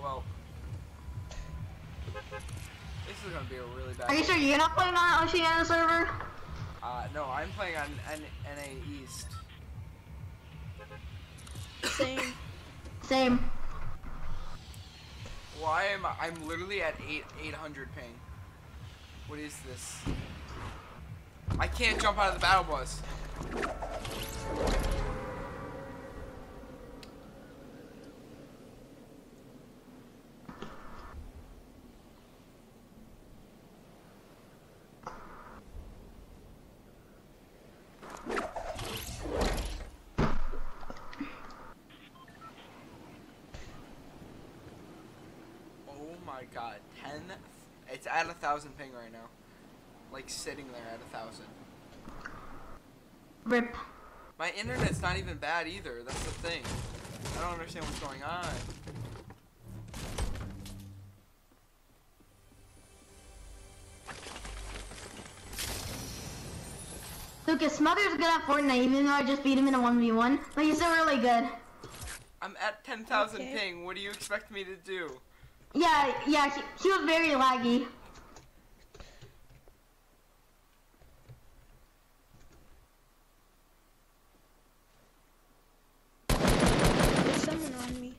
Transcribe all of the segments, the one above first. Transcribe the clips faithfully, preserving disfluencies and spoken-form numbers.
well, this is gonna be a really bad. Are you sure you're not playing on Oceania server? Uh, no, I'm playing on N NA East. Same. Same. Why am I? I'm literally at eight eight hundred ping. What is this? I can't jump out of the battle bus. Oh my god, ten, it's at a thousand ping right now. Like sitting there at a thousand. Rip. My internet's not even bad either, that's the thing. I don't understand what's going on. Lucas, Smother's good at Fortnite, even though I just beat him in a one v one. But he's still really good. I'm at ten thousand Okay. ping, what do you expect me to do? Yeah, yeah, he, he was very laggy. There's someone on me.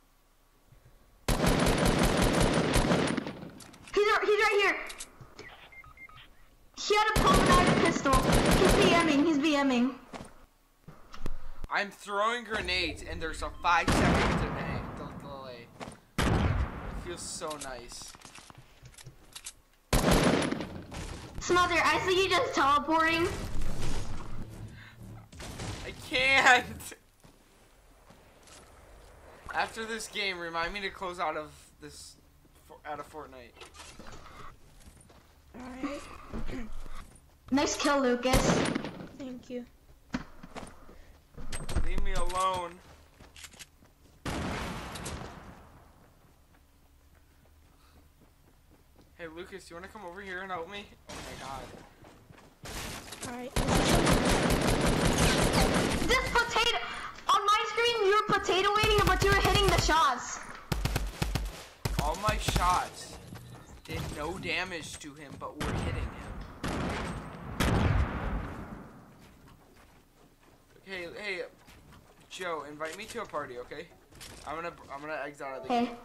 He's, r- he's right here. He had a pulmonized pistol. He's BMing, he's BMing. I'm throwing grenades and there's a five second delay. delay. It feels so nice. Smother, I see you just teleporting. I can't! After this game, remind me to close out of this, out of Fortnite. Alright. Nice kill, Lucas. Thank you. Leave me alone. Hey Lucas, do you want to come over here and help me? Oh my god. Alright. This potato, on my screen you were potato waiting, but you were hitting the shots. All my shots did no damage to him, but were hitting him. Okay, hey, Joe, invite me to a party, okay? I'm gonna, I'm gonna exit out of the Okay. game.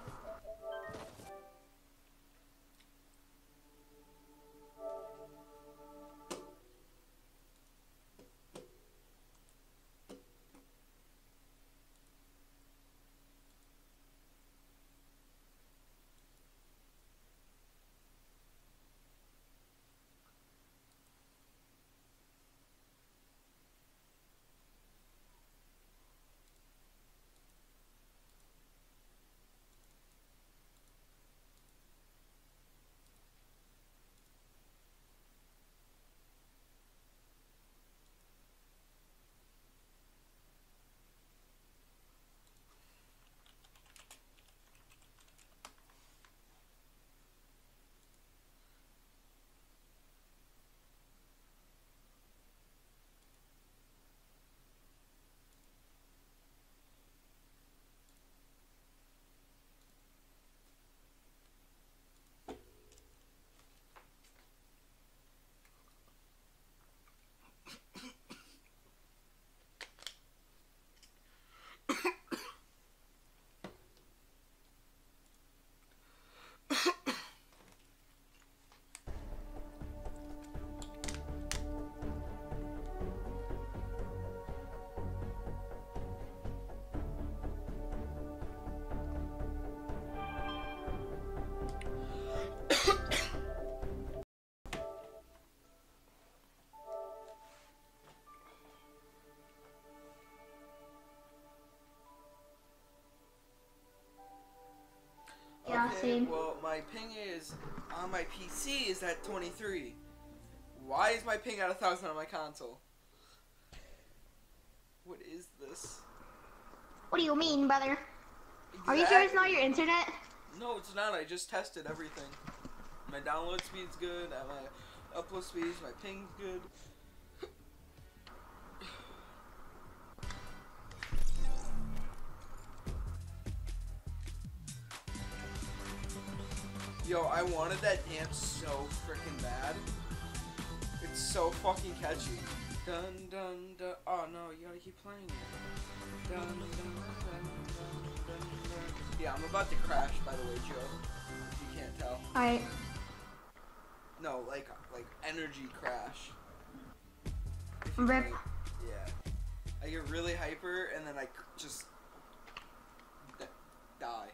Yeah, Okay, same. well, my ping is, on my P C is at twenty-three. Why is my ping at one thousand on my console? What is this? What do you mean, brother? Are you sure it's not your internet? No, it's not. I just tested everything. My download speed's good, and my upload speed, my ping's good. Yo, I wanted that dance so freaking bad. It's so fucking catchy. Dun dun dun. Oh no, you gotta keep playing it. Dun dun dun dun dun dun. Yeah, I'm about to crash, by the way, Joe. If you can't tell. Alright. No, like like energy crash. Rip. Like, yeah. I get really hyper and then I just d die.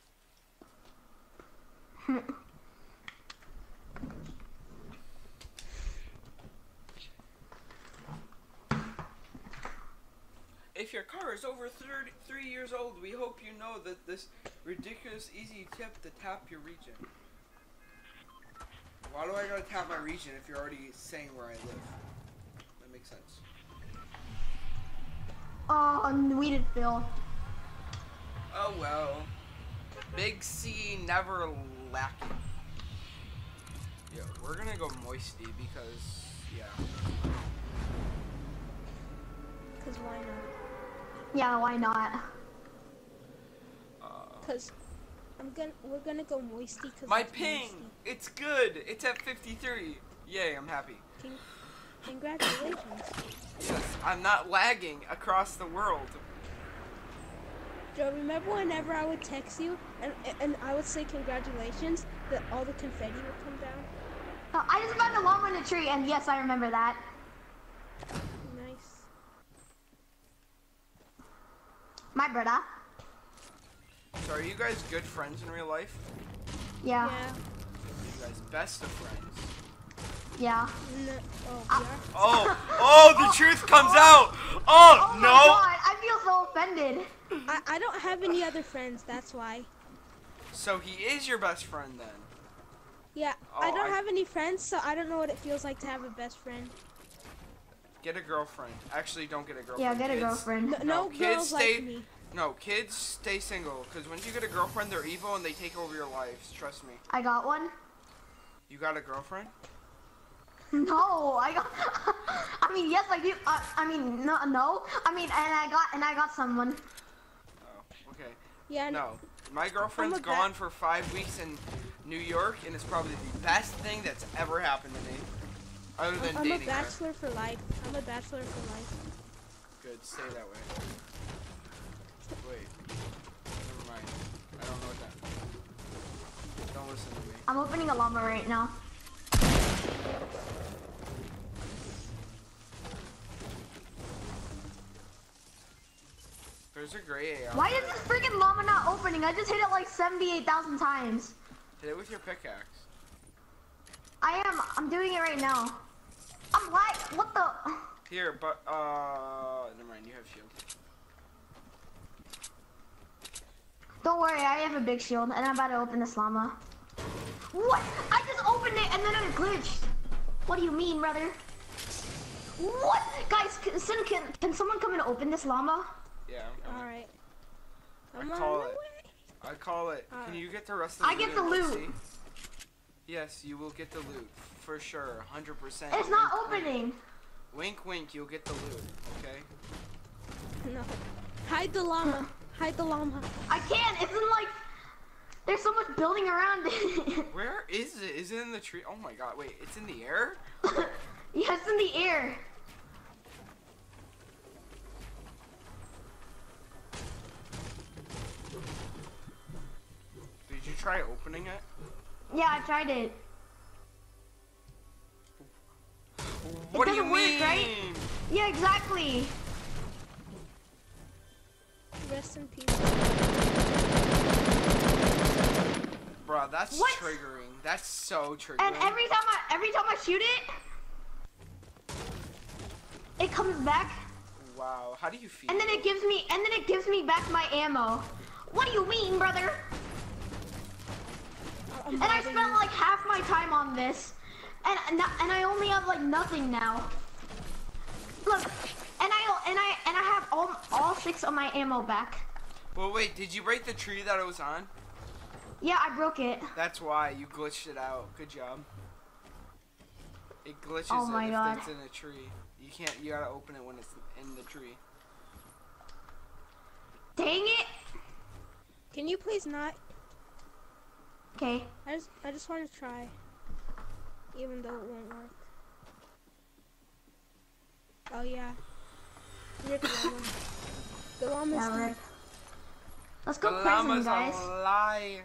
If your car is over thirty-three years old, we hope you know that this ridiculous easy tip to tap your region. Why do I gotta tap my region if you're already saying where I live? That makes sense. Oh, we did Phil. Oh well. Big C never lacking. Yeah, we're gonna go moisty because, yeah. Cause why not? Yeah, why not? Uh, Cause I'm gonna we're gonna go moisty. Cause my it's ping! moisty. It's good! It's at fifty-three! Yay, I'm happy. Con congratulations. Yes, I'm not lagging across the world. Joe, remember whenever I would text you and and I would say congratulations, that all the confetti would come down? Oh, I just found a llama in a tree, and yes, I remember that. Nice. My brother. So are you guys good friends in real life? Yeah. Yeah. You guys best of friends? Yeah. No, oh, Ah. we are? Oh! Oh, the truth comes out! Oh, Oh my no! god, I feel so offended. I, I don't have any other friends, that's why. So he is your best friend then? Yeah, Oh, I don't I- have any friends, so I don't know what it feels like to have a best friend. Get a girlfriend. Actually, don't get a girlfriend. Yeah, get a kids. girlfriend. No, No, no kids girls stay- like me. No, kids stay single, because once you get a girlfriend, they're evil and they take over your lives. Trust me. I got one. You got a girlfriend? No, I got. I mean, yes, I do. Uh, I mean, no, no. I mean, and I got, and I got someone. Oh, okay. Yeah, No, my girlfriend's I'm a ba- gone for five weeks in New York, and it's probably the best thing that's ever happened to me, other than I'm a dating her. bachelor for life. I'm a bachelor for life. Good, stay that way. Wait, never mind. I don't know what that. Don't listen to me. I'm opening a llama right now. There's a gray A R. Why is this freaking llama not opening? I just hit it like seventy-eight thousand times. Hit it with your pickaxe. I am. I'm doing it right now. I'm like, what the? Here, but uh, never mind. You have shield. Don't worry, I have a big shield, and I'm about to open this llama. What? I just opened it and then it glitched. What do you mean, brother? What? Guys, can, can, can, can someone come and open this llama? Yeah, I'm coming. Alright. I I'm on call my it. way. I call it. Can Alright. you get the rest of the I get loot? the loot. See? Yes, you will get the loot for sure, one hundred percent. It's not Wink, wink. opening. Wink, wink. You'll get the loot. Okay. No. Hide the llama. Hide the llama. I can't. It's in like. There's so much building around it. Where is it? Is it in the tree? Oh my god! Wait, it's in the air. Yeah, it's in the air. Did you try opening it? Yeah, I tried it. What do you doesn't work, mean? right? Yeah, exactly. Rest in peace. Bro, that's What? triggering. That's so triggering. And every time I every time I shoot it, it comes back, Wow, how do you feel? and then it gives me and then it gives me back my ammo. What do you mean, brother? I'm And I bothering spent you. like half my time on this, and and and I only have like nothing now. Look, and I and I and I have all all six of my ammo back. Well, wait, did you break the tree that it was on? Yeah, I broke it. That's why you glitched it out. Good job. It glitches Oh my it if God. it's in a tree. You can't. You gotta open it when it's in the tree. Dang it! Can you please not? Okay. I just I just want to try, even though it won't work. Oh yeah. Rip llama. The llama's Yeah, dead. rip. Let's The go prison, llama's guys. a lie.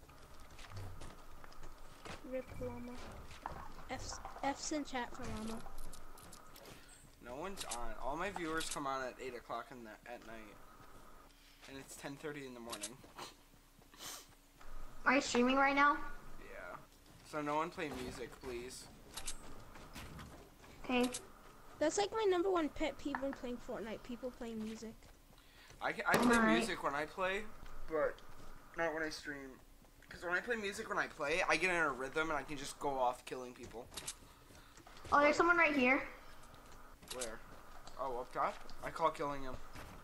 Rip llama. F's, F's in chat for llama. No one's on. All my viewers come on at eight o'clock in the at night, and it's ten thirty in the morning. Are you streaming right now? Yeah. So no one play music, please. Okay. That's like my number one pet peeve when playing Fortnite. People playing music. I, ca- I play Alright. music when I play, but not when I stream. Because when I play music when I play, I get in a rhythm and I can just go off killing people. Oh, there's someone right here. Where? Oh, up top? I call killing him.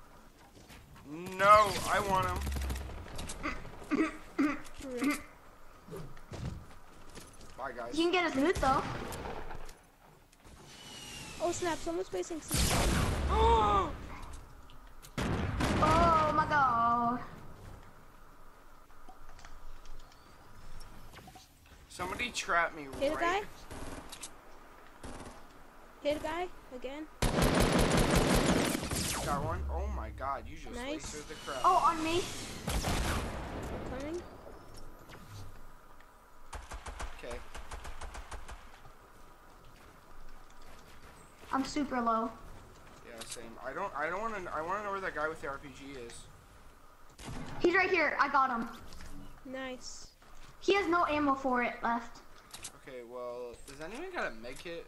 No, I want him. Rip. Bye, guys. You can get his loot though. Oh snap! Someone's facing. Oh! Oh my god. Somebody trap me Hit a guy. right. Hit a guy again. Got one. Oh my god, you just Nice. lasered the crap. Oh, on me. Coming. Okay. I'm super low. Yeah, same. I don't. I don't want to. I want to know where that guy with the R P G is. He's right here. I got him. Nice. He has no ammo for it left. Okay. Well, does anyone got a med kit?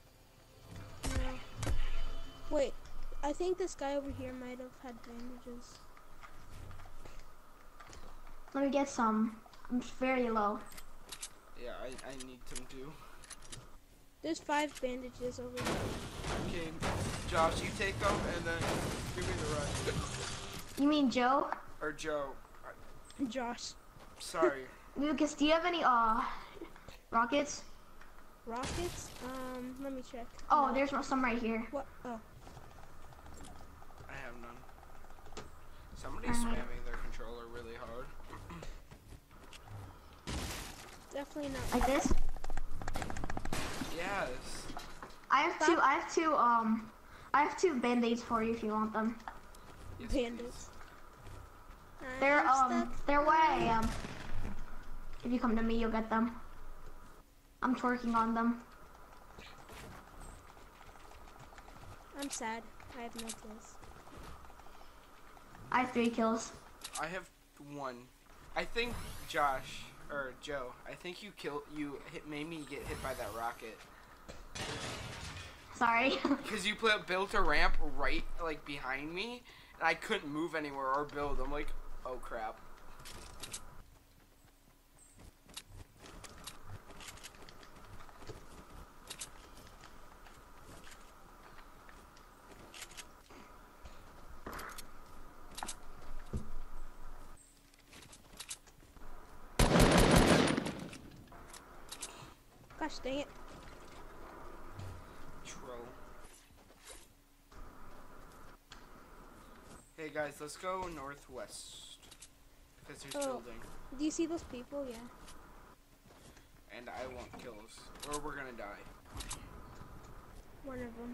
No. Wait. I think this guy over here might have had bandages. Let me get some. I'm very low. Yeah, I. I need some too. There's five bandages over there. Okay, Josh, you take them and then give me the rest. You mean Joe? Or Joe. I, Josh. sorry. Lucas, do you have any uh rockets? Rockets? Um, let me check. Oh, No. there's some right here. What? Oh. I have none. Somebody's Alright. spamming their controller really hard. Definitely not. Like this? Yes. I have two. I have two. Um, I have two band-aids for you if you want them. Yes, Bandits. They're I'm um, stuck. they're where I am. If you come to me, you'll get them. I'm twerking on them. I'm sad. I have no kills. I have three kills. I have one. I think Josh or Joe. I think you killed. You hit made me get hit by that rocket. Sorry. Because you put, built a ramp right like behind me, and I couldn't move anywhere or build. I'm like, oh crap. Gosh dang it. Troll. Hey guys, let's go northwest because there's Oh. building, Do you see those people? Yeah. and I want kills, or we're gonna die. One of them.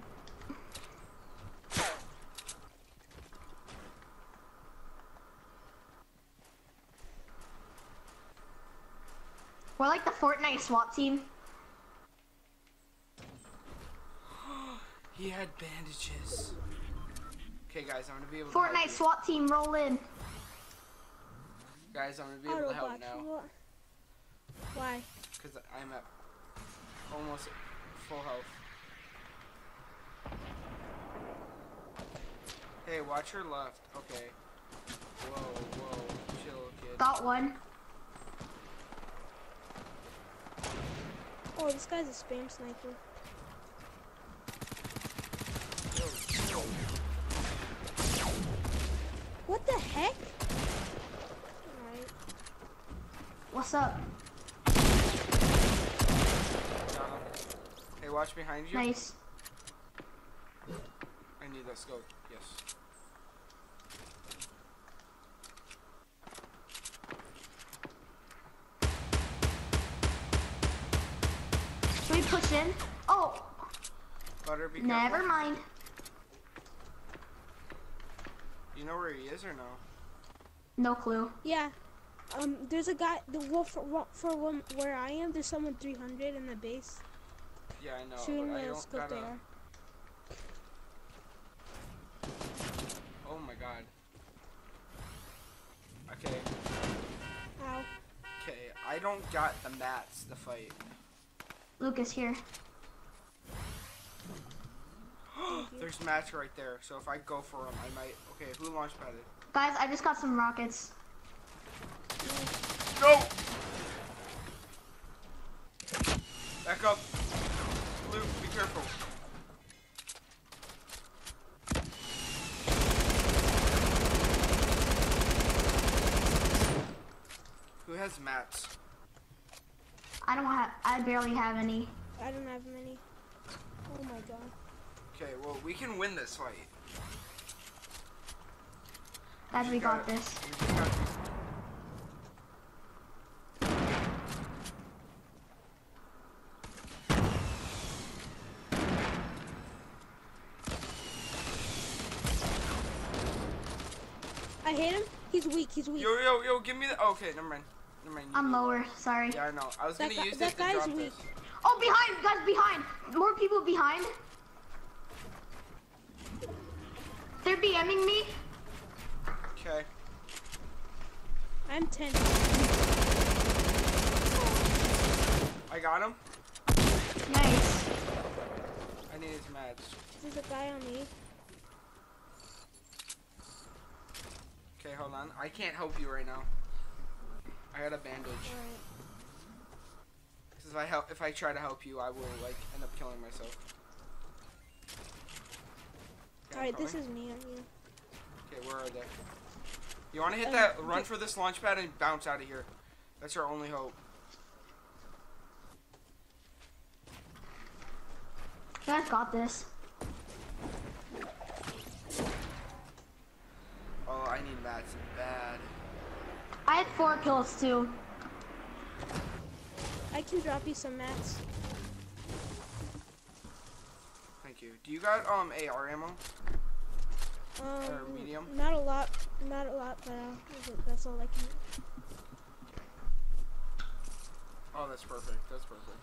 We're like the Fortnite SWAT team. He had bandages. Okay, guys, I'm gonna be able to help Fortnite you. SWAT team, roll in. Guys, I'm gonna be able to help Autobot. now What? Why? because I'm at almost full health. Hey, watch your left. Okay. Whoa, whoa, chill, kid. Got one. Oh, this guy's a spam sniper. What the heck? Alright. What's up? Got him. Hey, watch behind you. Nice. I need that scope. Yes. pushed in. Oh, Butter, be never careful. mind. You know where he is or no? No clue. Yeah. Um, there's a guy. The wolf for, wo- for one, where I am. There's someone three hundred in the base. Yeah, I know. Shooting but I the don't scope gotta... there. Oh my god. Okay. Ow. Okay, I don't got the mats to fight. Lucas here. There's mats right there, so if I go for them, I might. Okay, who launch padded? Guys, I just got some rockets. No! Back up. Luke, be careful. Who has mats? I don't have. I barely have any. I don't have many. Oh my god. Okay, well, we can win this fight. Guys, we got gotta- this. we just gotta do- I hit him. He's weak. He's weak. Yo, yo, yo, give me the. Oh, okay, never mind. Never mind. you I'm do it. lower. Sorry. Yeah, I know. I was That gonna guy- use that it to guy's drop weak. this. Oh, behind, guys, behind. More people behind. They're BMing me. Okay. I'm ten. I got him. Nice. I need his meds. There's a guy on me. Okay, hold on. I can't help you right now. I got a bandage. Alright. Because if I help, if I try to help you, I will like end up killing myself. Okay, Alright, this coming. is me on you. Okay, where are they? You want to hit Uh, that? Run d- for this launch pad and bounce out of here. That's our only hope. You guys got this. Oh, I need mats bad. I had four kills too. I can drop you some mats. Thank you. Do you got um A R ammo? Um, medium? Not a lot. Not a lot, but uh, that's all I can. Oh, that's perfect. That's perfect.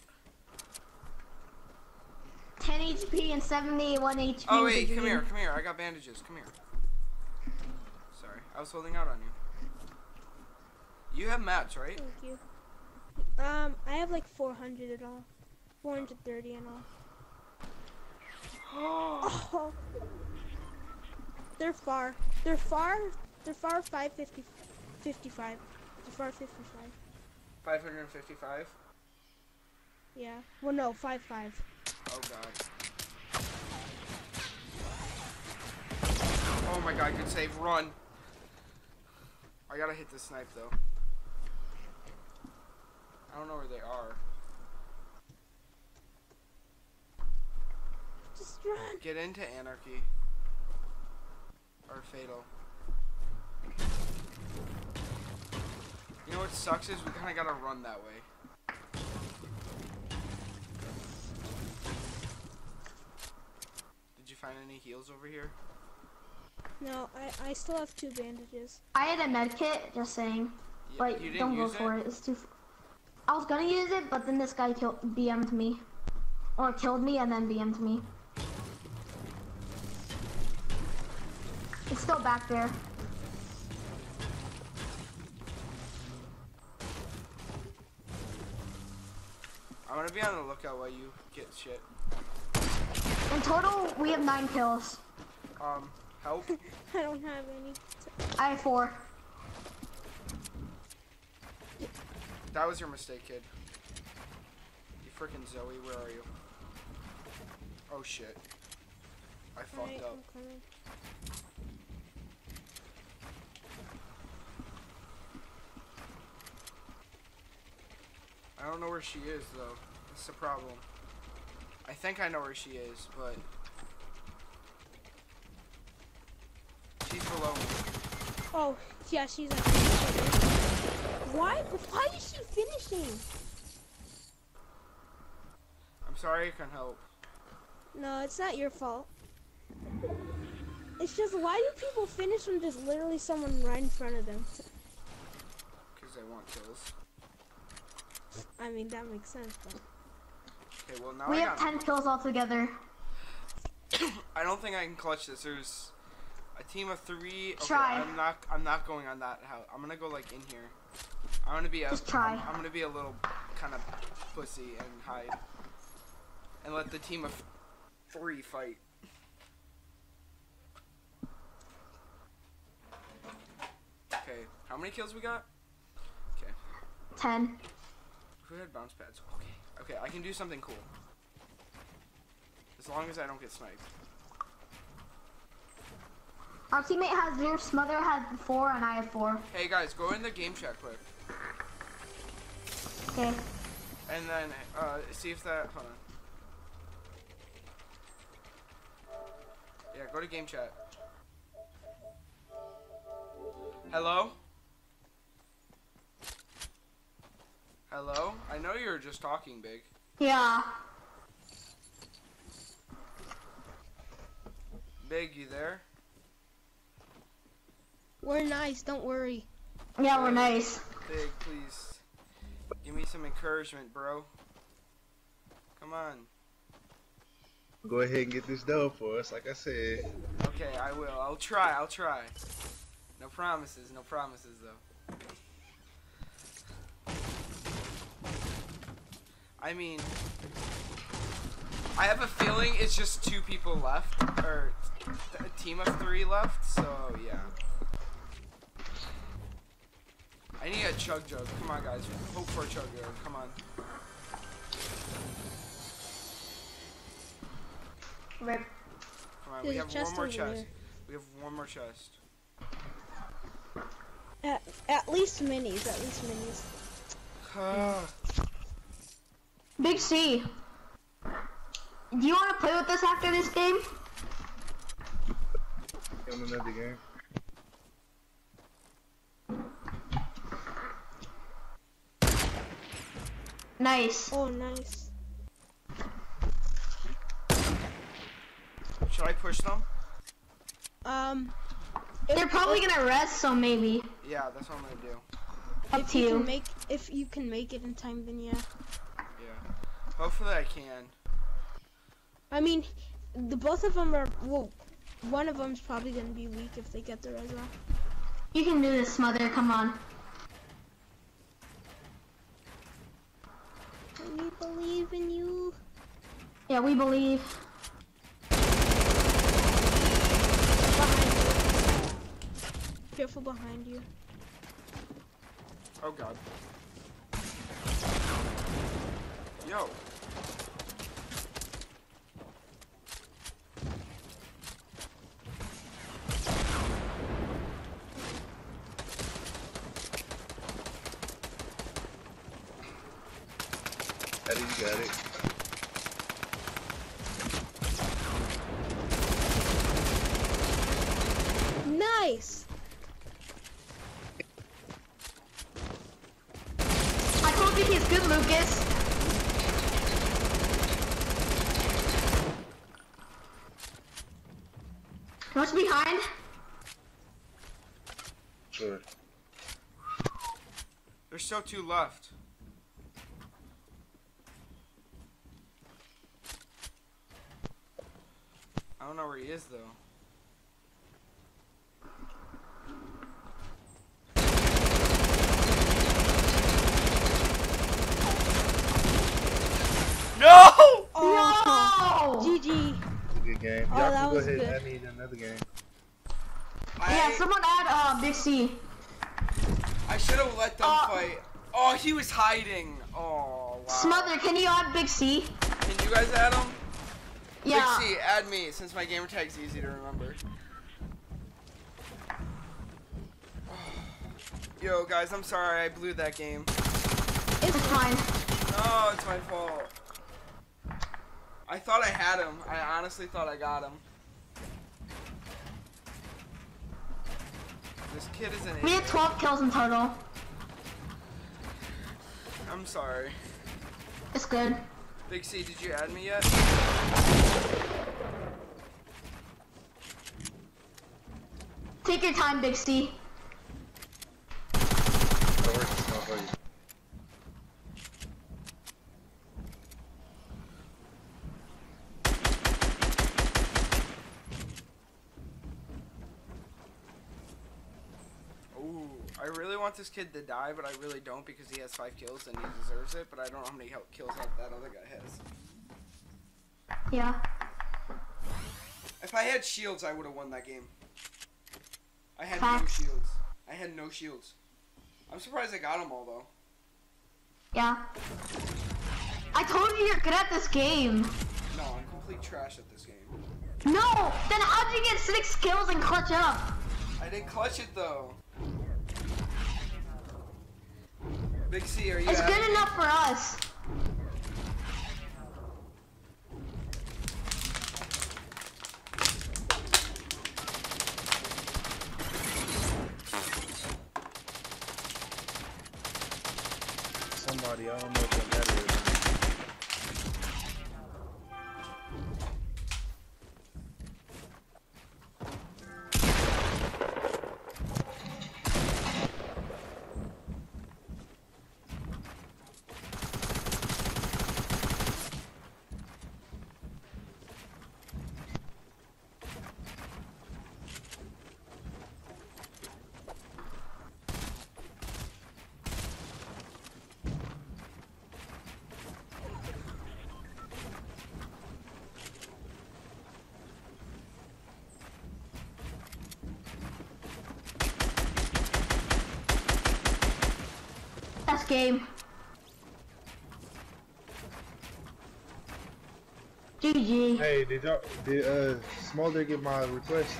ten H P and seventy-one H P. Oh with wait, the come dream. here, come here. I got bandages. Come here. Sorry, I was holding out on you. You have mats, right? Thank you. Um, I have like four hundred in all. four hundred thirty in all. Oh. They're far. They're far. They're far five fifty, fifty-five. They're far fifty-five. five hundred fifty-five. Yeah. Well, no, five five. Oh god. Oh my god, good save. Run. I gotta hit the snipe though. I don't know where they are. Just run. Get into Anarchy. Or Fatal. You know what sucks is we kinda gotta run that way. Did you find any heals over here? No, I I still have two bandages. I had a med kit, just saying. Yeah, But you didn't don't go use for it. It's too. F I was gonna use it, but then this guy killed, B M'd me, or killed me and then B M'd me. It's still back there. I'm gonna be on the lookout while you get shit. In total, we have nine kills. Um, help. I don't have any. I have four. That was your mistake, kid. You freaking Zoe, where are you? Oh shit. I fucked Alright, up. I'm coming. I don't know where she is though. That's the problem. I think I know where she is, but she's below me. Oh, yeah, she's at Why? Why is she finishing? sorry I couldn't help. No, it's not your fault. It's just, why do people finish when there's literally someone right in front of them? Because they want kills. I mean, that makes sense, but... Okay, well now We I have got... ten kills altogether. I don't think I can clutch this. There's a team of three. Okay, Try. I'm not. I'm not going on that house. I'm gonna go like in here. I'm gonna be a. Just try. I'm, I'm gonna be a little kind of pussy and hide, and let the team of three fight. Okay, how many kills we got? Okay. ten. Who had bounce pads? Okay. Okay, I can do something cool. As long as I don't get sniped. Our teammate has zero, Smother has four, and I have four. Hey guys, go in the game chat quick. Okay. And then, uh, see if that, hold on. Yeah, go to game chat. Hello? Hello? I know you were just talking, Big. Yeah. Big, you there? We're nice, don't worry. Yeah, we're nice. Big, please. Give me some encouragement, bro. Come on. Go ahead and get this done for us, like I said. Okay, I will. I'll try, I'll try. No promises, no promises, though. I mean, I have a feeling it's just two people left, or a team of three left, so yeah. I need a chug jug. Come on, guys. Hope for a chug jug. Come on. Rip. Come on. There's We a have chest one more over chest. there. We have one more chest. At, at least minis, at least minis. Big C. Do you want to play with us after this game? On another game. Nice. Oh, nice. Should I push them? Um, They're probably gonna rest, so maybe. Yeah, that's what I'm gonna do. Up if to you you. can make, if you can make it in time, then yeah. Yeah. Hopefully I can. I mean, the both of them are, well, one of them's probably gonna be weak if they get the res off. You can do this, Smother. Come on. We believe in you. Yeah, we believe. Behind you. Careful behind you. Oh god. Yo. Eddie, you got it. Nice. I told you he's good, Lucas. What's behind? Sure. There's still two left. I don't know where he is though. No! Oh, No! G G. Good game. Oh, Y'all that can go was ahead good. and add me in another game. Yeah, I, someone add uh, Big C. I should have let them Uh, fight. Oh, he was hiding. Oh, wow. Smother, can you add Big C? Can you guys add him? Yeah. Big C, add me, since my gamer tag's easy to remember. Yo, guys, I'm sorry I blew that game. It's fine. No, it's my fault. I thought I had him. I honestly thought I got him. This kid is an We idiot. had twelve kills in total. I'm sorry. It's good. Big C, did you add me yet? Take your time, Big C. Don't worry, it's not funny. Ooh, I really want this kid to die, but I really don't because he has five kills and he deserves it, but I don't know how many hel- kills that, that other guy has. Yeah. If I had shields, I would have won that game. I had Facts. no shields. I had no shields. I'm surprised I got them all, though. Yeah. I told you you're good at this game. No, I'm complete trash at this game. No! Then how'd you get six kills and clutch up? I didn't clutch it, though. Big C, are you It's happy? good enough for us. Somebody, I don't know what that is. That's game. G G. Hey, did y'all, did uh, Smolder get my request?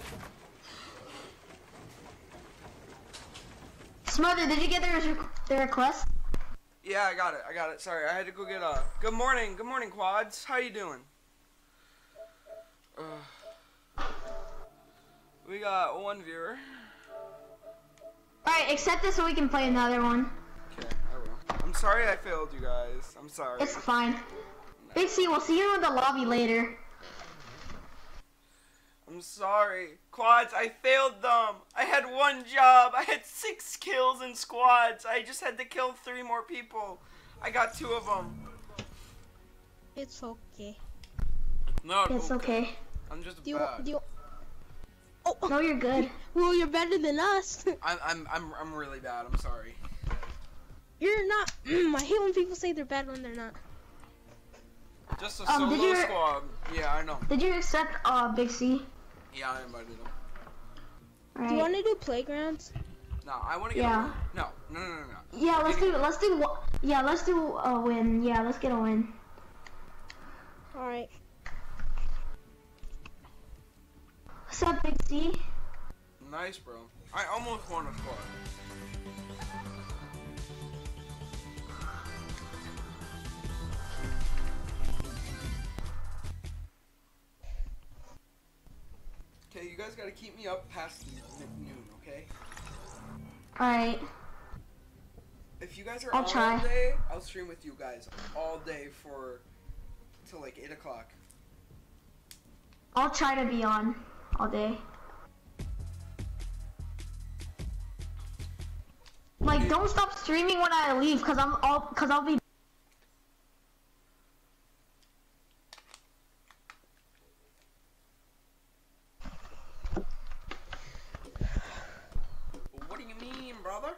Smother, did you get the, re the request? Yeah, I got it. I got it. Sorry, I had to go get a. Good morning. Good morning, Quads. How you doing? Uh, we got one viewer. Alright, accept this so we can play another one. Okay, I will. I'm sorry I failed you guys. I'm sorry. It's fine. Big C, we'll see you in the lobby later. I'm sorry. Quads, I failed them. I had one job. I had six kills in squads. I just had to kill three more people. I got two of them. It's okay. Not It's okay. I'm just Do you, bad. do you, oh, No, you're good. well, you're better than us. I'm, I'm, I'm, I'm really bad. I'm sorry. You're not. I hate when people say they're bad when they're not. Just a Um, solo did you- squad. Yeah, I know. Did you accept uh Big C? Yeah, I invited them. Alright. Do you want to do playgrounds? No, I want to get Yeah. a win. No, no, no, no, no. Yeah, let's do let's do wa- yeah, let's do a win. Yeah, let's get a win. All right. What's up, Big C? Nice, bro. I almost won a squad. Okay, you guys gotta keep me up past n- noon, okay? Alright. If you guys are I'll on try. all day, I'll stream with you guys all day for till like eight o'clock. I'll try to be on all day. Like, don't stop streaming when I leave, cause I'm all, cause I'll be. What do you mean, brother?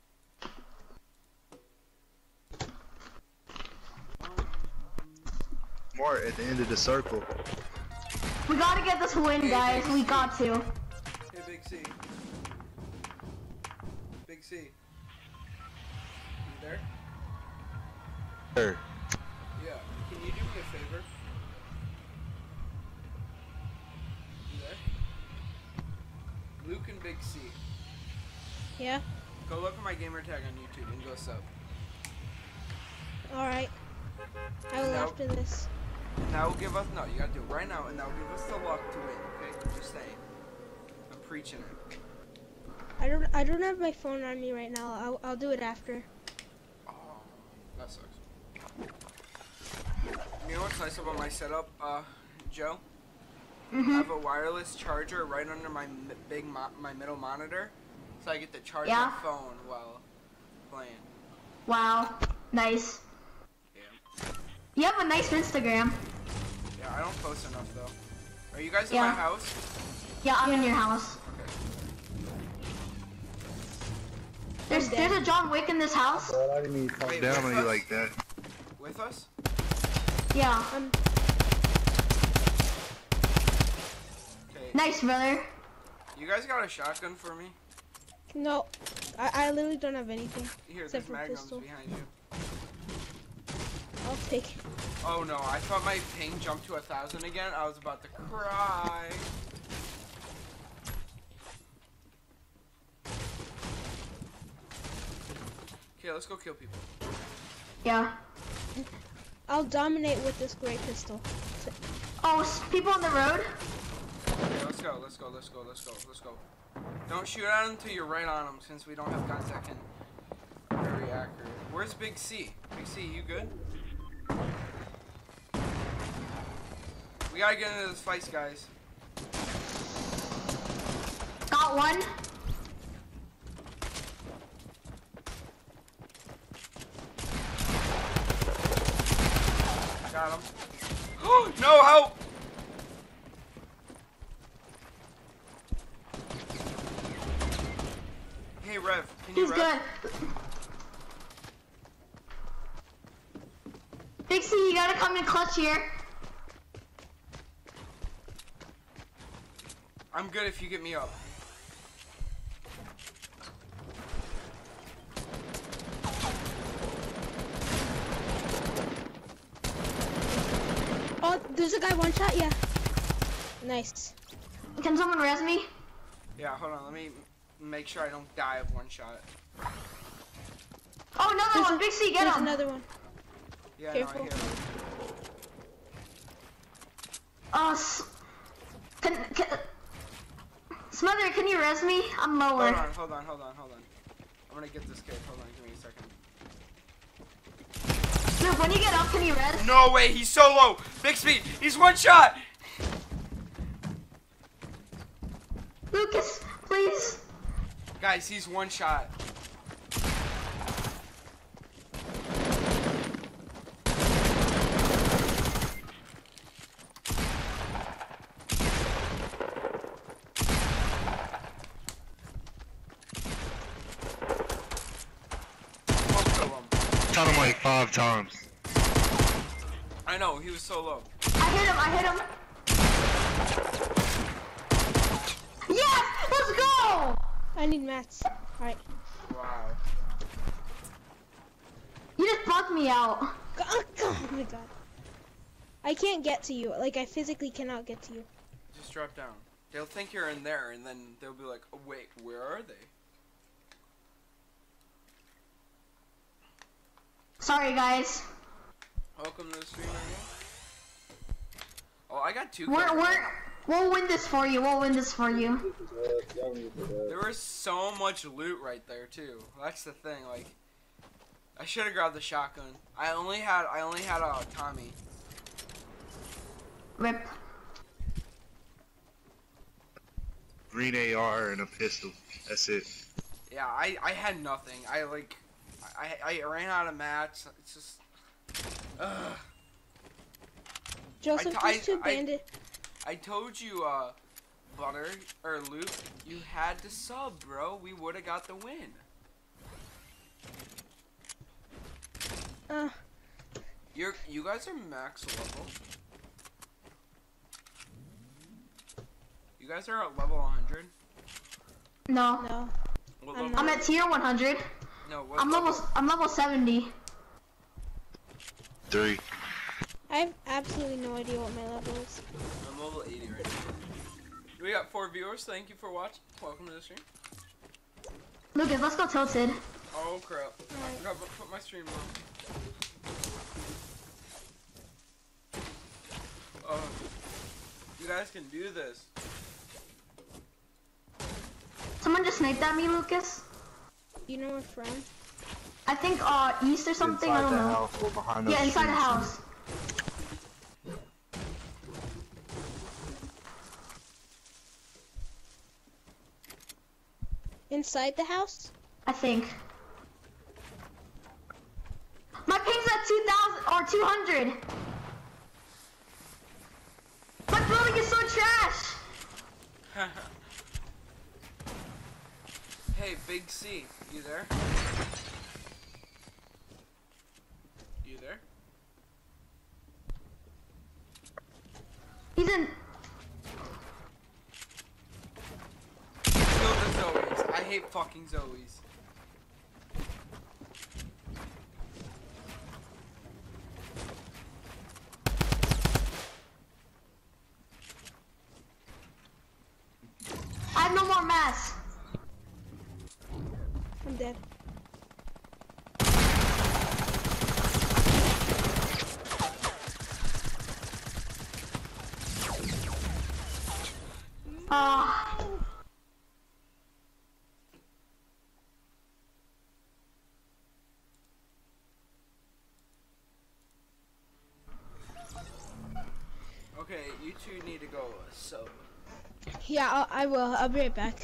More at the end of the circle. We gotta get this win, guys. We got to. Hey, Big C. Big C. You there? Sure. Yeah. Can you do me a favor? You there? Luke and Big C. Yeah. Go look at my gamer tag on YouTube and go sub. All right. I will No. after this. And that will give us, no, you gotta do it right now, and that will give us the luck to win, okay? Just saying. I'm preaching it. I don't. I don't have my phone on me right now. I'll. I'll do it after. Oh, that sucks. You know what's nice about my setup, uh, Joe? Mm-hmm. I have a wireless charger right under my m big mo my middle monitor, so I get to charge Yeah. my phone while playing. Wow. Nice. Yeah. You have a nice Instagram. Yeah, I don't post enough though. Are you guys in Yeah. my house? Yeah, I'm in your house. Okay. There's there's a John Wick in this house. Bro, I didn't even talk Wait, down with on you us? like that. With us? Yeah. Um, Okay. Nice, brother. You guys got a shotgun for me? no, I, I literally don't have anything. Here, Except there's for magnums pistol. behind you. I'll take it. Oh no, I thought my ping jumped to a thousand again. I was about to cry. Okay, let's go kill people. Yeah. I'll dominate with this great pistol. Oh, s- people on the road. Okay, let's go, let's go, let's go, let's go, let's go. Don't shoot at them until you're right on them, since we don't have guns that can very accurate. Where's Big C? Big C, you good? We gotta get into this fight, guys. Got one. Got him. No, help! Hey, Rev, can you He's rev? good. Big C, you gotta come in clutch here. I'm good if you get me up. Oh, there's a guy one shot. Yeah. Nice. Can someone res me? Yeah, hold on, let me make sure I don't die of one shot. Oh, another There's one. a- Big C, get There's him. another one. Yeah, Careful. no, I hear him. Oh, s- can, can, Smother, can you res me? I'm lower. Hold on, hold on, hold on, hold on. I'm gonna get this kid. Hold on, give me a second. Luke, when you get up, can you res? No way, he's so low. Big speed, he's one shot. Lucas, please. Guys, he's one shot. Won't kill him. Shot him like five times. I know, he was so low. I hit him, I hit him. Yes, let's go. I need mats. All right. Wow. You just bugged me out. Oh, God. Oh my God. I can't get to you. Like I physically cannot get to you. Just drop down. They'll think you're in there, and then they'll be like, oh, wait, where are they? Sorry, guys. Welcome to the stream, everyone. Oh, I got two We're, kills. we're, we'll win this for you. We'll win this for you. There was so much loot right there too. That's the thing. Like, I should have grabbed the shotgun. I only had I only had a Tommy. Rip. Green A R and a pistol. That's it. Yeah, I I had nothing. I like, I I ran out of mats. It's just, ugh. Joseph, I- there's two I- bandit. I told you, uh, Butter or Luke, you had to sub, bro. We would have got the win. Uh, You're you guys are max level. You guys are at level one hundred. No. no. What I'm level? I'm at tier one hundred. No, what I'm level? level, I'm level seventy. Three. I have absolutely no idea what my level is. I'm level eighty right now. We got four viewers. Thank you for watching. Welcome to the stream. Lucas, let's go tilted. Oh crap! I Alright. forgot to put my stream on. Oh, you guys can do this. Someone just sniped at me, Lucas. You know where from? I think uh east or something. I Inside don't the know. house or behind those Yeah, inside the trees. house. inside the house? I think. My ping's at two thousand or two hundred. My building is so trash. Hey, Big C, you there? You there? He's in. Kill the Zoes. I hate fucking Zoes. I have no more mass. I'm dead. Ah. Okay, you two need to go, so. Yeah, I'll, I will. I'll be right back.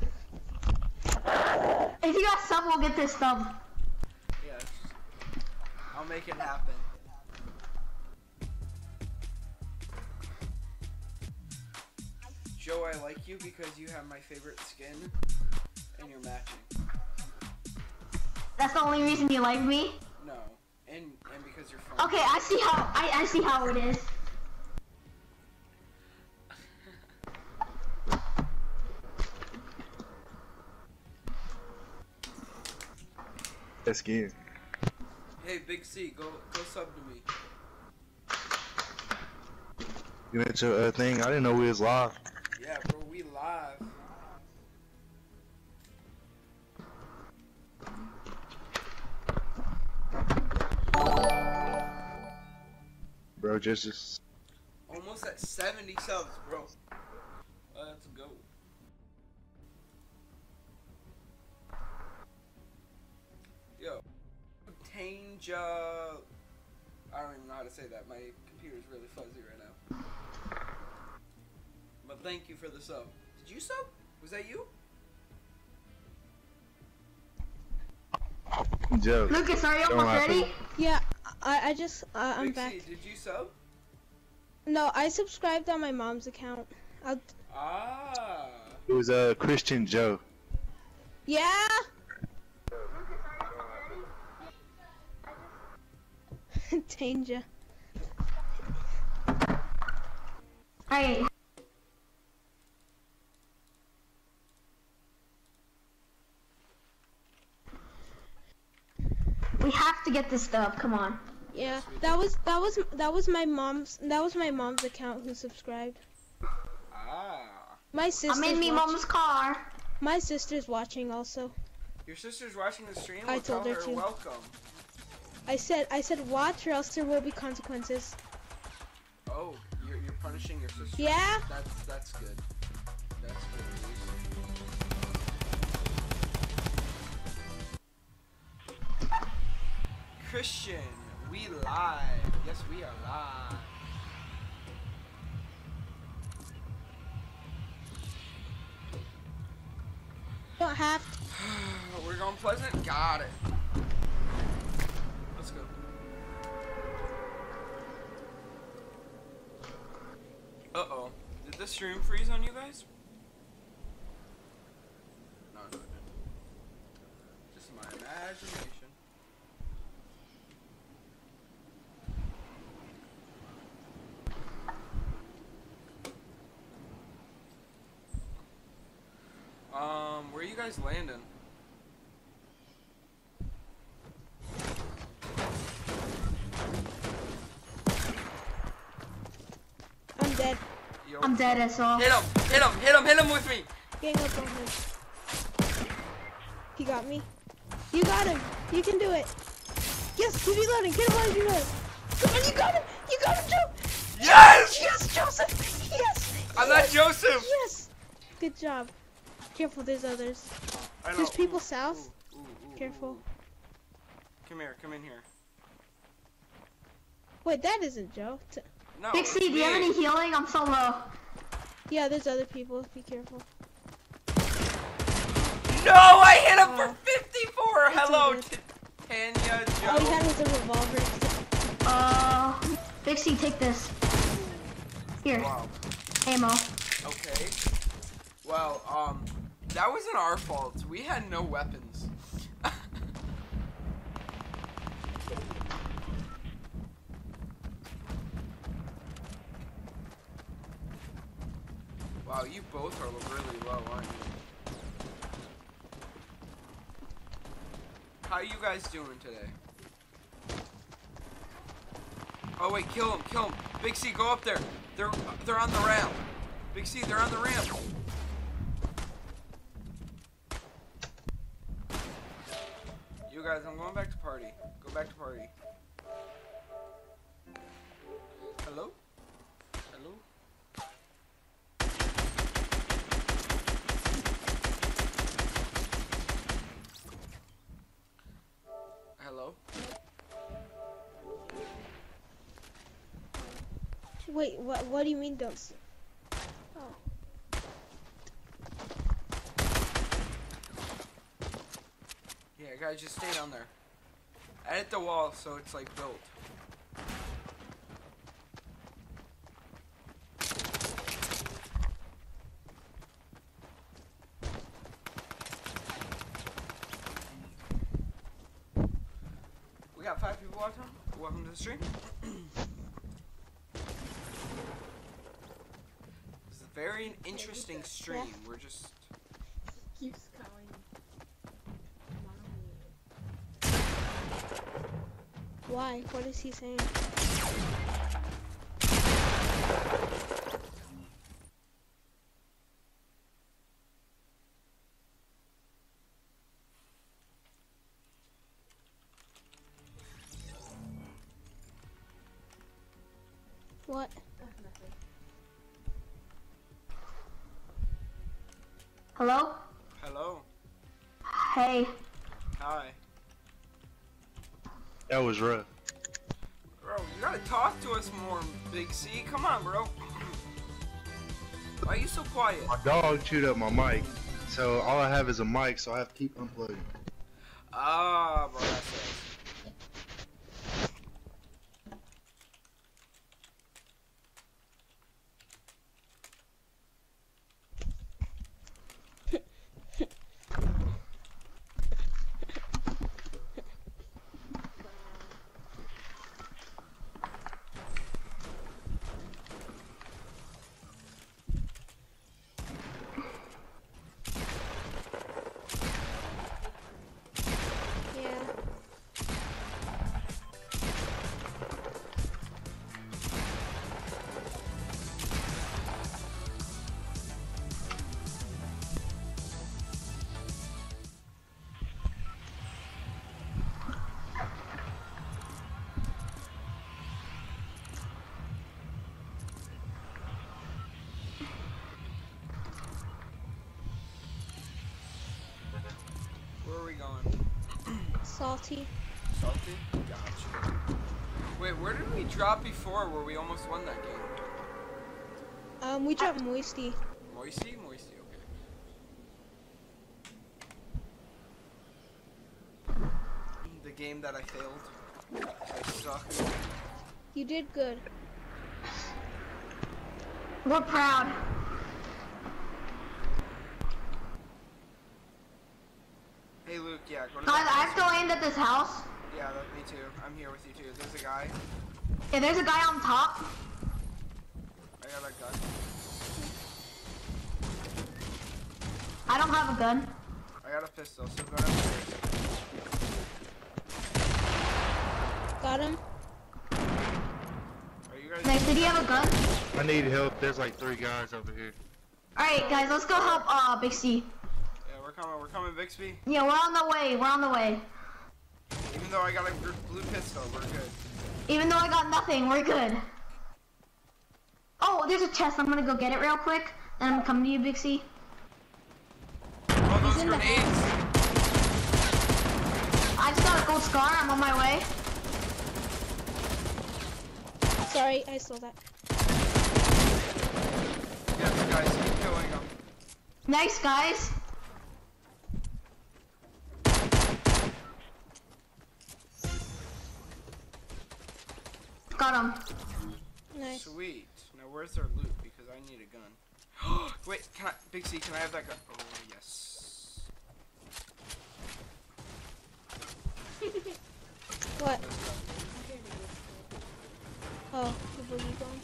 If you got sub, we'll get this sub. Yes. I'll make it happen. Joe, I like you because you have my favorite skin and you're matching. That's the only reason you like me? No. And and because you're fun. Okay, I see how I, I see how it is. That skin. Hey, Big C, go go sub to me. You met your uh, thing? I didn't know we was live. Yeah, bro, we live. Bro, just just Almost at seventy subs, bro. Let's go. Yo, Tanja. I don't even know how to say that. My computer's really fuzzy right now. But thank you for the sub. Did you sub? Was that you? Joe. Lucas, are you Don't almost laugh. ready? Yeah, I, I just, uh, I'm Big back. C, did you sub? No, I subscribed on my mom's account. I'll, Ah. It was uh, Christian Joe. yeah? Danger. Alright. We have to get this stuff, come on. Yeah, that was, that was, that was my mom's, that was my mom's account who subscribed. Ah. My I'm sister's in me watch- mom's car. My sister's watching also. Your sister's watching the stream? I Well, told tell her her to. welcome. I said, I said watch or else there will be consequences. Oh, you're, you're punishing your sister? Yeah? That's, that's good. That's good news. Christian, we live. Yes, we are live. Don't have to. We're going Pleasant? Got it. Let's go. Uh-oh. Did the stream freeze on you guys? No, no, it didn't. Just my imagination. Um, where are you guys landing? I'm dead. Yo, I'm dead as well. hit him! Hit him! Hit him! Hit him with me! Gang up on him. He got me. You got him. You can do it. Yes, he's reloading. Get him while he's reloading. Come on, you got him. You got him, Joe. Yes! Yes, Joseph. Yes. I'm not Joseph! Yes. Good job. Careful, there's others. I know. There's people Ooh, south. ooh, ooh, ooh, Careful. ooh. Come here, come in here. Wait, that isn't Joe. T- No. Big C, do you have me. any healing? I'm so low. Yeah, there's other people. Be careful. No, I hit him for Wow. fifty-four. It's Hello, all good. T- Tanya, All he Joe. had was a revolver. Uh, Bixie, take this. Here, Wow. ammo. Okay. Well, um, that wasn't our fault. We had no weapons. Wow, you both are really low, aren't you? How you guys doing today? Oh wait, kill him, kill him. Big C, go up there. They're they're on the ramp. Big C, they're on the ramp. You guys, I'm going back to party. Go back to party. Hello? Hello? Hello? Wait, what? What do you mean don't? s- Oh, Yeah, guys, just stay down there. Edit the wall so it's like built. We got five people watching. Welcome to the stream. This is a very interesting stream. We're just. Keeps calling. why? What is he saying? What? Hello? Hello. Hey. Hi. That was rough. Bro, you gotta talk to us more, Big C. Come on, bro. Why are you so quiet? My dog chewed up my mic, so all I have is a mic, so I have to keep unplugging. Ah, bro, that's it. Yeah. Where are we going? Salty. Salty? Gotcha. Wait, where did we drop before where we almost won that game? Um, we dropped Moisty. Moisty? Moisty, okay. The game that I failed. I suck. You did good. We're proud. Hey Luke, yeah, go to Guys, that I house. still aimed at this house. Yeah, that, me too. I'm here with you too. There's a guy. Yeah, there's a guy on top. I got a gun. I don't have a gun. I got a pistol, so go downstairs. Got him. Are you guys? Nice, did he have a gun? I need help. There's like three guys over here. Alright, guys, let's go help uh, Big C. Yeah, we're coming. We're coming, Bixby. Yeah, we're on the way. We're on the way. Even though I got a gr- blue pistol, we're good. Even though I got nothing, we're good. Oh, there's a chest. I'm gonna go get it real quick. Then I'm gonna come to you, Big C. Oh, those in the grenades! I just got a gold scar. I'm on my way. Sorry, I stole that. Yes, guys, keep killing them. Nice, guys. Got him. Nice. Sweet. Now where's their loot? Because I need a gun. Wait, can I, Big C, can I have that gun? Oh, yes. What? Oh, the boogie bomb.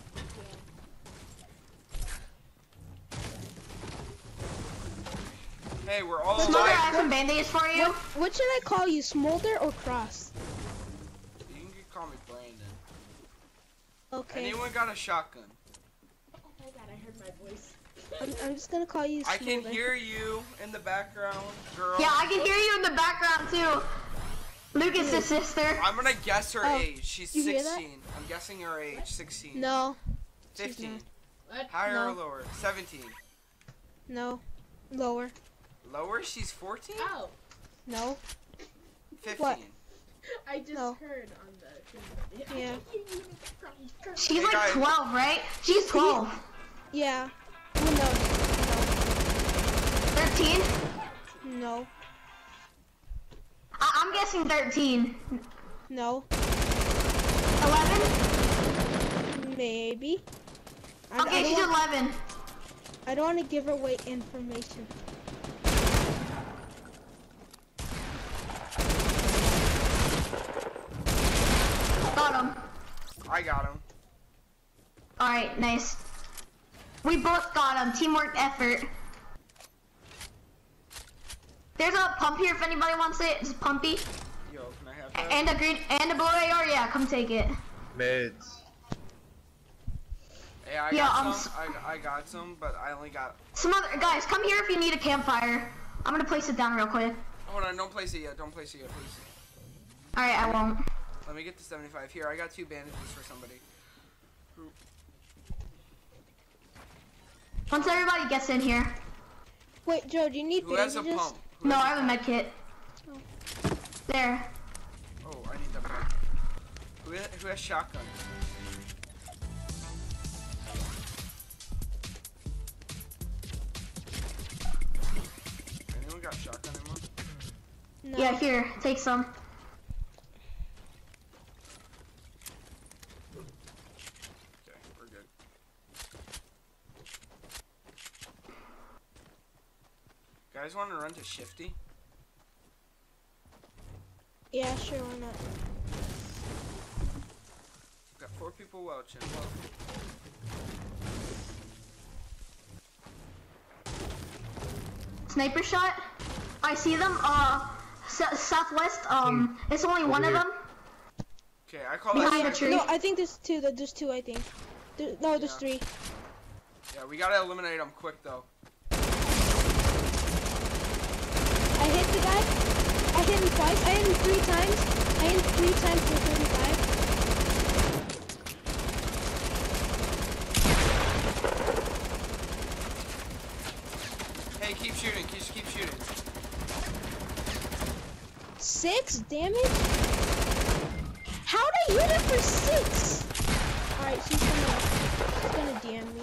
Hey, we're all Smolder, I alive. have some band-aids for you. What, what should I call you, Smolder or Cross? You can call me Brandon. Okay. Anyone got a shotgun? Oh my god, I heard my voice. I'm, I'm just gonna call you I Smolder. can hear you in the background, girl. Yeah, I can hear you in the background too. Lucas' sister. I'm gonna guess her Oh, age. She's you hear that? sixteen. I'm guessing her age. sixteen. No. she's fifteen. What? Higher No. or lower? seventeen. No. Lower. Lower? She's fourteen? Oh, No. fifteen. What? I just No. heard on the thing. Yeah. She's Hey, like guys. twelve, right? She's twelve. Yeah. Well, no. thirteen? No. I I'm guessing thirteen. No. eleven? Maybe. I, Okay, I, she's don't want, eleven. I don't want to give away information. Got him. I got him. Alright, nice. We both got him. Teamwork effort. There's a pump here if anybody wants it. It's Pumpy. Yo, can I have that? And a green and a blue A R. Yeah, come take it. Meds. Hey, I Yeah, got um, some. I, I got some, but I only got. Some other guys, come here if you need a campfire. I'm gonna place it down real quick. Hold on, don't place it yet. Don't place it yet, please. Alright, I won't. Let me get the seventy-five. Here, I got two bandages for somebody. Who? Once everybody gets in here. Wait, Joe, do you need Who has a bandages? pump? Who No, has I have a med kit. There. Oh, I need that pump. Who has, who has shotgun? Anyone got shotgun ammo? No. Yeah, here, take some. Okay, we're good. Guys want to run to Shifty? Yeah, sure, why not? Got four people welching. Sniper shot. I see them. Uh, s southwest. Um, it's only one of here. them. Okay, I call Behind that the second. tree. No, I think there's two. There's two, I think. There, no, there's Yeah. three. Yeah, we gotta eliminate them quick though. I hit the guy. I hit him twice. I hit him three times. I hit him three times for thirty-five. Hey, keep shooting. Keep keep shooting. Six damage? How'd I hit her for six? Alright, she's gonna, she's gonna D M me.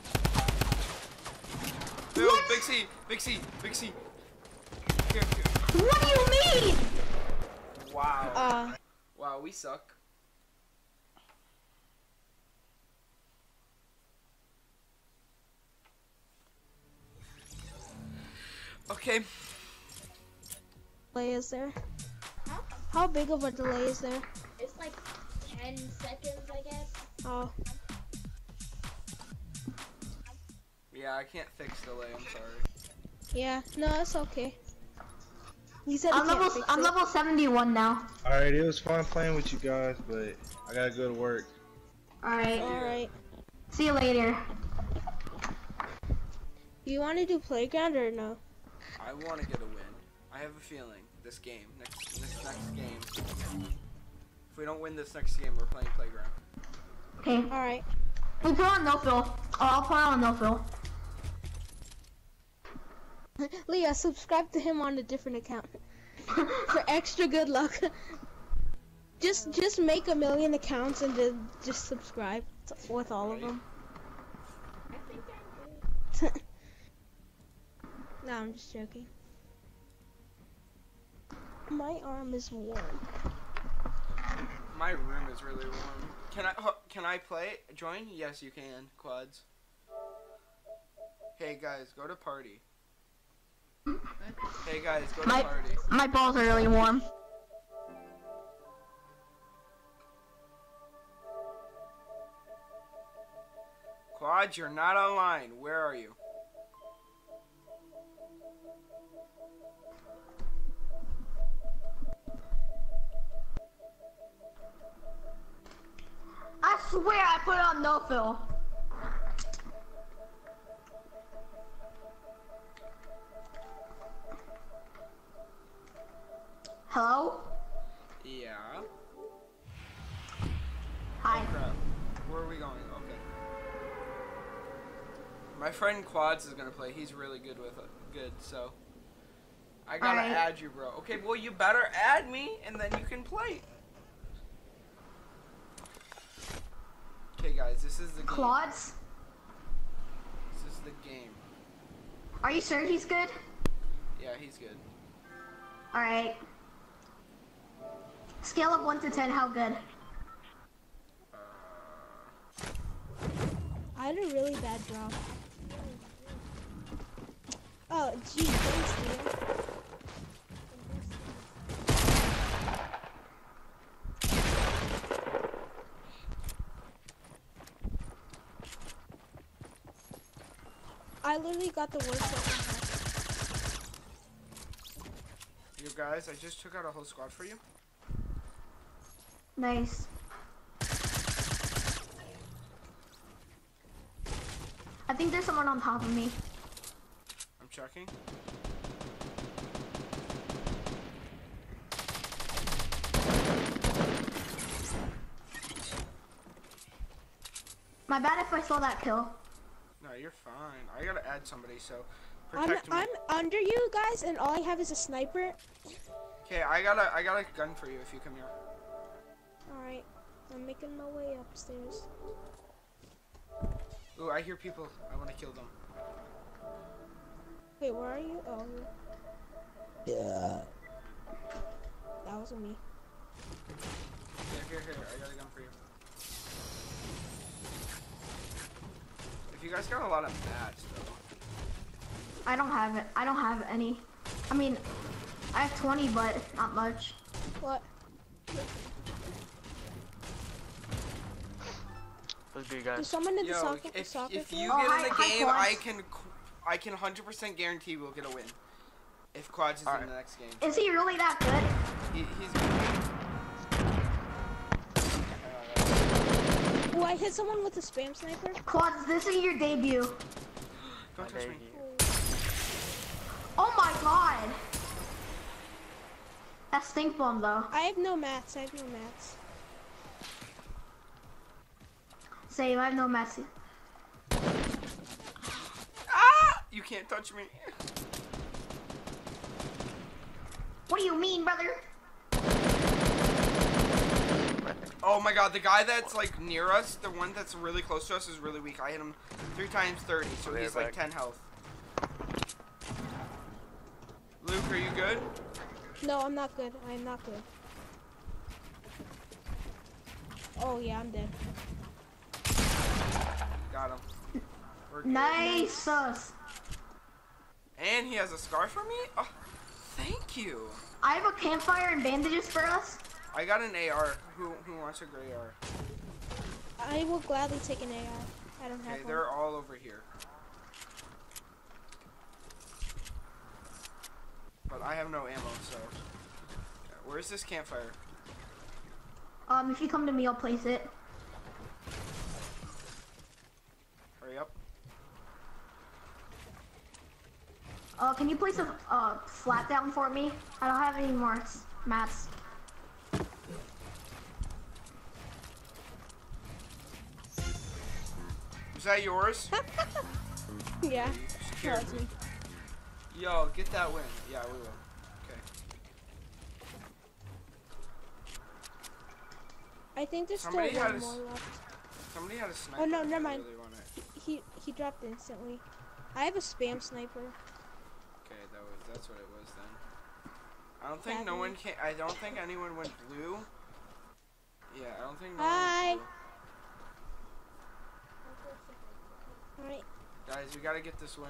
Bill, What? Big C, Big C, Big C. Here, here. What do you mean? Wow. Uh, Wow, we suck. Okay. delay is there? Huh? How big of a delay is there? It's like ten seconds, I guess. Oh, Yeah, I can't fix delay. I'm sorry. yeah. No, it's okay. He said I'm he can't level. fix I'm it. level seventy-one now. Alright, it was fun playing with you guys, but I gotta go to work. All right. Alright. See you later. You want to do playground or no? I want to get a win. I have a feeling this game, next this next game. If we don't win this next game, we're playing playground. Okay. Alright. We put on no fill. Oh, I'll put on no fill. Leah, subscribe to him on a different account for extra good luck. Just, just make a million accounts and just, just subscribe to, with all of them. I think I'm good. No, I'm just joking. My arm is warm. My room is really warm. Can I huh, can I play? Join? Yes, you can. Quads. Hey guys, go to party. Hey guys, go to My party. my balls are really warm. Quads, you're not online. Where are you? I swear I put it on no fill. Hello? Yeah. Hi. Crap. Where are we going? Okay. My friend Quads is gonna play. He's really good with it. Good, so I gotta Alright. add you, bro. Okay, well you better add me, and then you can play. Okay, guys, this is the game. Claudes? This is the game. Are you sure he's good? Yeah, he's good. Alright. Scale of one to ten, how good? I had a really bad drop. Oh, gee, thanks, man. I literally got the worst weapon. You guys, I just took out a whole squad for you. Nice. I think there's someone on top of me. I'm checking. My bad if I saw that kill. No, you're fine. I gotta add somebody, so I'm, protect me. I'm under you guys, and all I have is a sniper. Okay, I got a I got a gun for you if you come here. Alright, I'm making my way upstairs. Ooh, I hear people. I want to kill them. Wait, where are you? Oh, yeah. That wasn't me. Here, here, here. I got a gun for you. If you guys got a lot of mats, though. I don't have it. I don't have any. I mean, I have twenty, but not much. What? Let's be Is guys. someone in the Yo, soccer, if, soccer if you field? Oh, get hi- in the hi, game, Quads. I can qu- I can one hundred percent guarantee we'll get a win. If Quads is Alright. in the next game. Is he really that good? He, he's Oh, I hit someone with a spam sniper. Quads, this is your debut. Don't touch me. Oh my god. That stink bomb though. I have no mats. I have no mats. Save, I have no messy. Ah! You can't touch me. What do you mean, brother? Oh my god, the guy that's like near us, the one that's really close to us is really weak. I hit him three times thirty, so They're he's like back. ten health. Luke, are you good? No, I'm not good. I'm not good. Oh yeah, I'm dead. Got him. We're good. Nice. sus. And he has a scar for me? Oh, thank you. I have a campfire and bandages for us. I got an A R. Who who wants a gray A R? I will gladly take an A R. I don't have Okay, one. they're all over here. But I have no ammo, so. Yeah, where's this campfire? Um, if you come to me, I'll place it. Hurry up. Uh, can you place a uh, flat down for me? I don't have any more s- mats. Is that yours? Yeah. You No, scared it's me. me. Yo, get that win. Yeah, we will. Okay. I think there's Somebody still had one a more s- left. Somebody had a sniper. Oh no, I never mind. really want it. He he dropped instantly. I have a spam sniper. Okay, that was that's what it was then. I don't think no Sadly. one can. I don't think anyone went blue. Yeah, I don't think. No one Hi. will. Alright. Guys, we gotta get this win.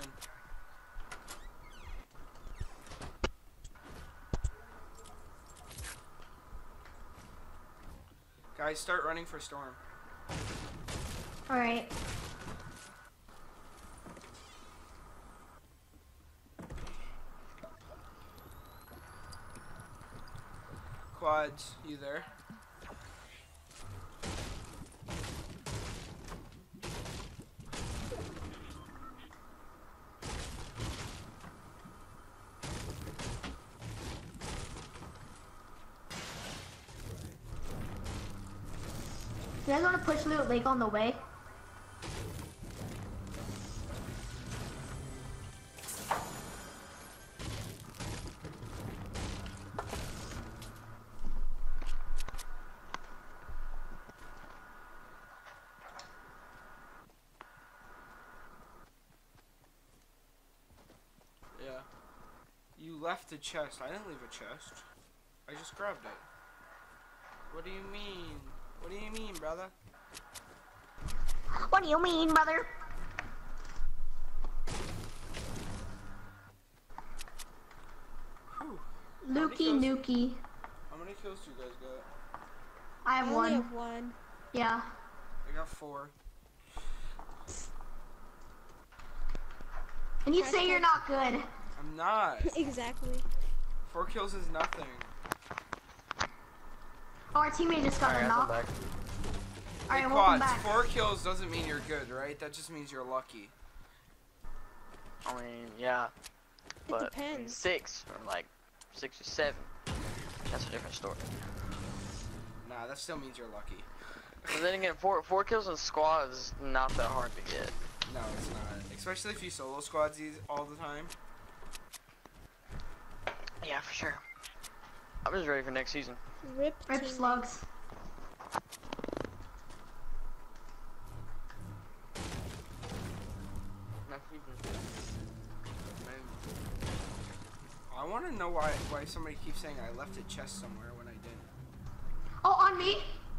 Guys, start running for Storm. Alright. Quads, you there? You guys want to push Loot Lake on the way? Yeah. You left the chest. I didn't leave a chest. I just grabbed it. What do you mean? What do you mean, brother? What do you mean, brother? Whew. Lukey kills- Nuki. How many kills do you guys got? I I have only one. have one. Yeah. I got four. And you say you're not good. I'm not. Exactly. Four kills is nothing. Oh, our teammate just got a Alright, I'm knock. back. Alright, Hey, welcome Quads, back. four kills doesn't mean you're good, right? That just means you're lucky. I mean, yeah. But I mean, depends. six or like six or seven. That's a different story. Nah, that still means you're lucky. But then again, four four kills in squad is not that hard to get. No, it's not. Especially if you solo squads these all the time. Yeah, for sure. I'm just ready for next season. Rip. Rip team. slugs. Next season. I want to know why why somebody keeps saying I left a chest somewhere when I didn't. Oh, on me.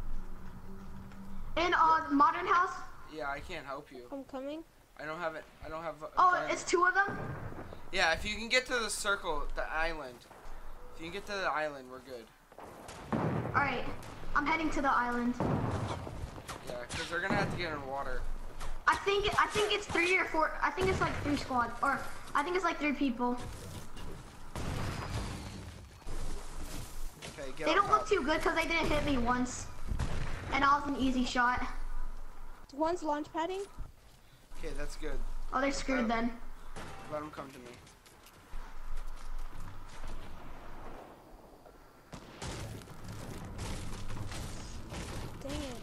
In uh, Modern House. Yeah, I can't help you. I'm coming. I don't have it. I don't have. A Oh, gun. it's two of them. Yeah, if you can get to the circle, the island. If you can get to the island, we're good. Alright, I'm heading to the island. Yeah, because they're gonna have to get in water. I think I think it's three or four. I think it's like three squad, or I think it's like three people. Okay, get They up don't look top. too good because they didn't hit me once, and I was an easy shot. One's launch padding. Okay, that's good. Oh, they're screwed then. Let them come to me. Dang it.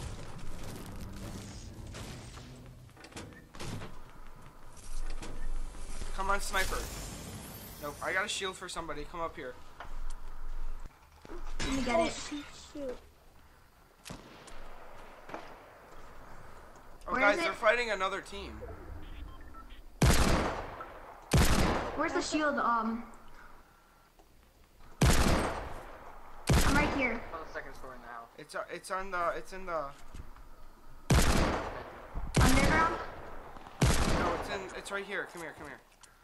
Come on, sniper. Nope, I got a shield for somebody. Come up here. Let me get Oh it. shoot! Shoot. Oh, Where guys, is they're it? fighting another team. Where's the shield? Um, I'm right here. On the second story in the house. It's uh, it's on the it's in the Underground. no, it's in it's right here. Come here, come here.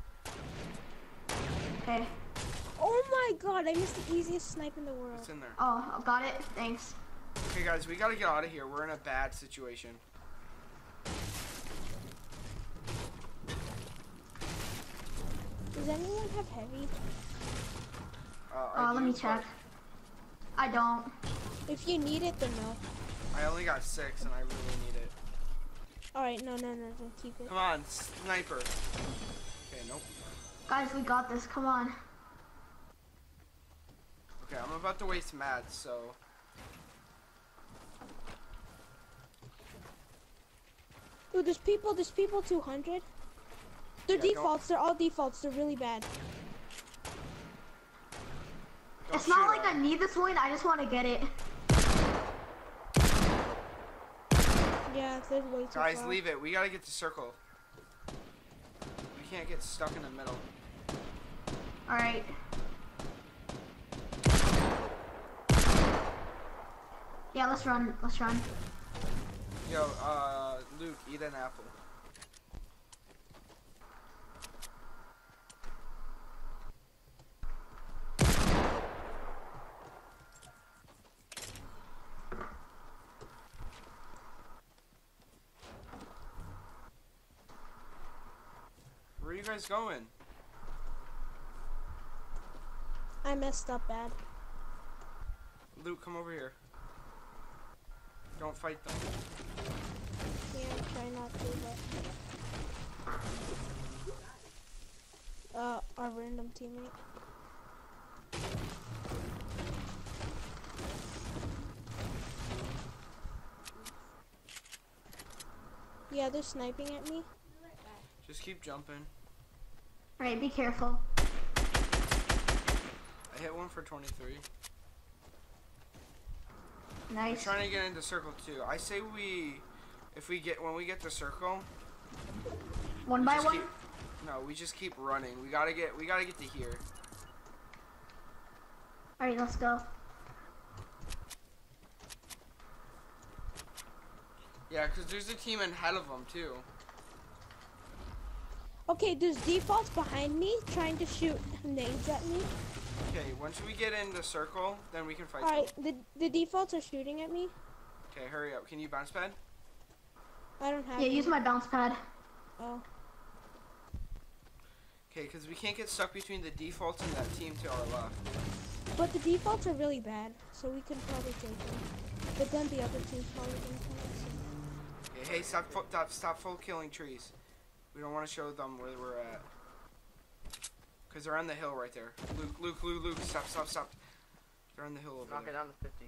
Okay. Oh my god! I missed the easiest snipe in the world. It's in there. Oh, got it. Thanks. Okay, guys, we gotta get out of here. We're in a bad situation. Does anyone have heavy? Uh, I Uh, let do, me but check. I don't. If you need it, then no. I only got six, and I really need it. All right, no, no, no, no, keep it. Come on, sniper. Okay, nope. Guys, we got this. Come on. Okay, I'm about to waste mats, so Ooh, there's people. There's people. two hundred. They're Yeah, don't- defaults. They're all defaults. They're really bad. don't It's not shoot like at I need this win. I just want to get it. Yeah, they're way too Guys, far. leave it. We gotta get to circle. We can't get stuck in the middle. All right. Yeah, let's run. Let's run. Yo, uh, Luke, eat an apple. Where are you guys going? I messed up bad. Luke, come over here. Don't fight them. Yeah, try not to, but... Uh, our random teammate. Yeah, they're sniping at me. Just keep jumping. Alright, be careful. I hit one for twenty-three. I'm Nice. trying to get into circle two. I say we, if we get, when we get to circle, One we by just one? keep- no, we just keep running. We gotta get, we gotta get to here. Alright, let's go. Yeah, cause there's a team ahead of them too. Okay, there's defaults behind me trying to shoot nades at me. Okay, once we get in the circle, then we can fight them. Alright, the, the defaults are shooting at me. Okay, hurry up. Can you bounce pad? I don't have Yeah, any. use my bounce pad. Oh. Okay, cause we can't get stuck between the defaults and that team to our left. But the defaults are really bad, so we could probably take them. But then the other team's probably gonna come us. Okay, hey, stop, fu- stop, stop full killing trees. We don't want to show them where we're at. Cause they're on the hill right there. Luke, Luke, Luke, Luke, stop, stop, stop. They're on the hill over Knock it there. down to fifty.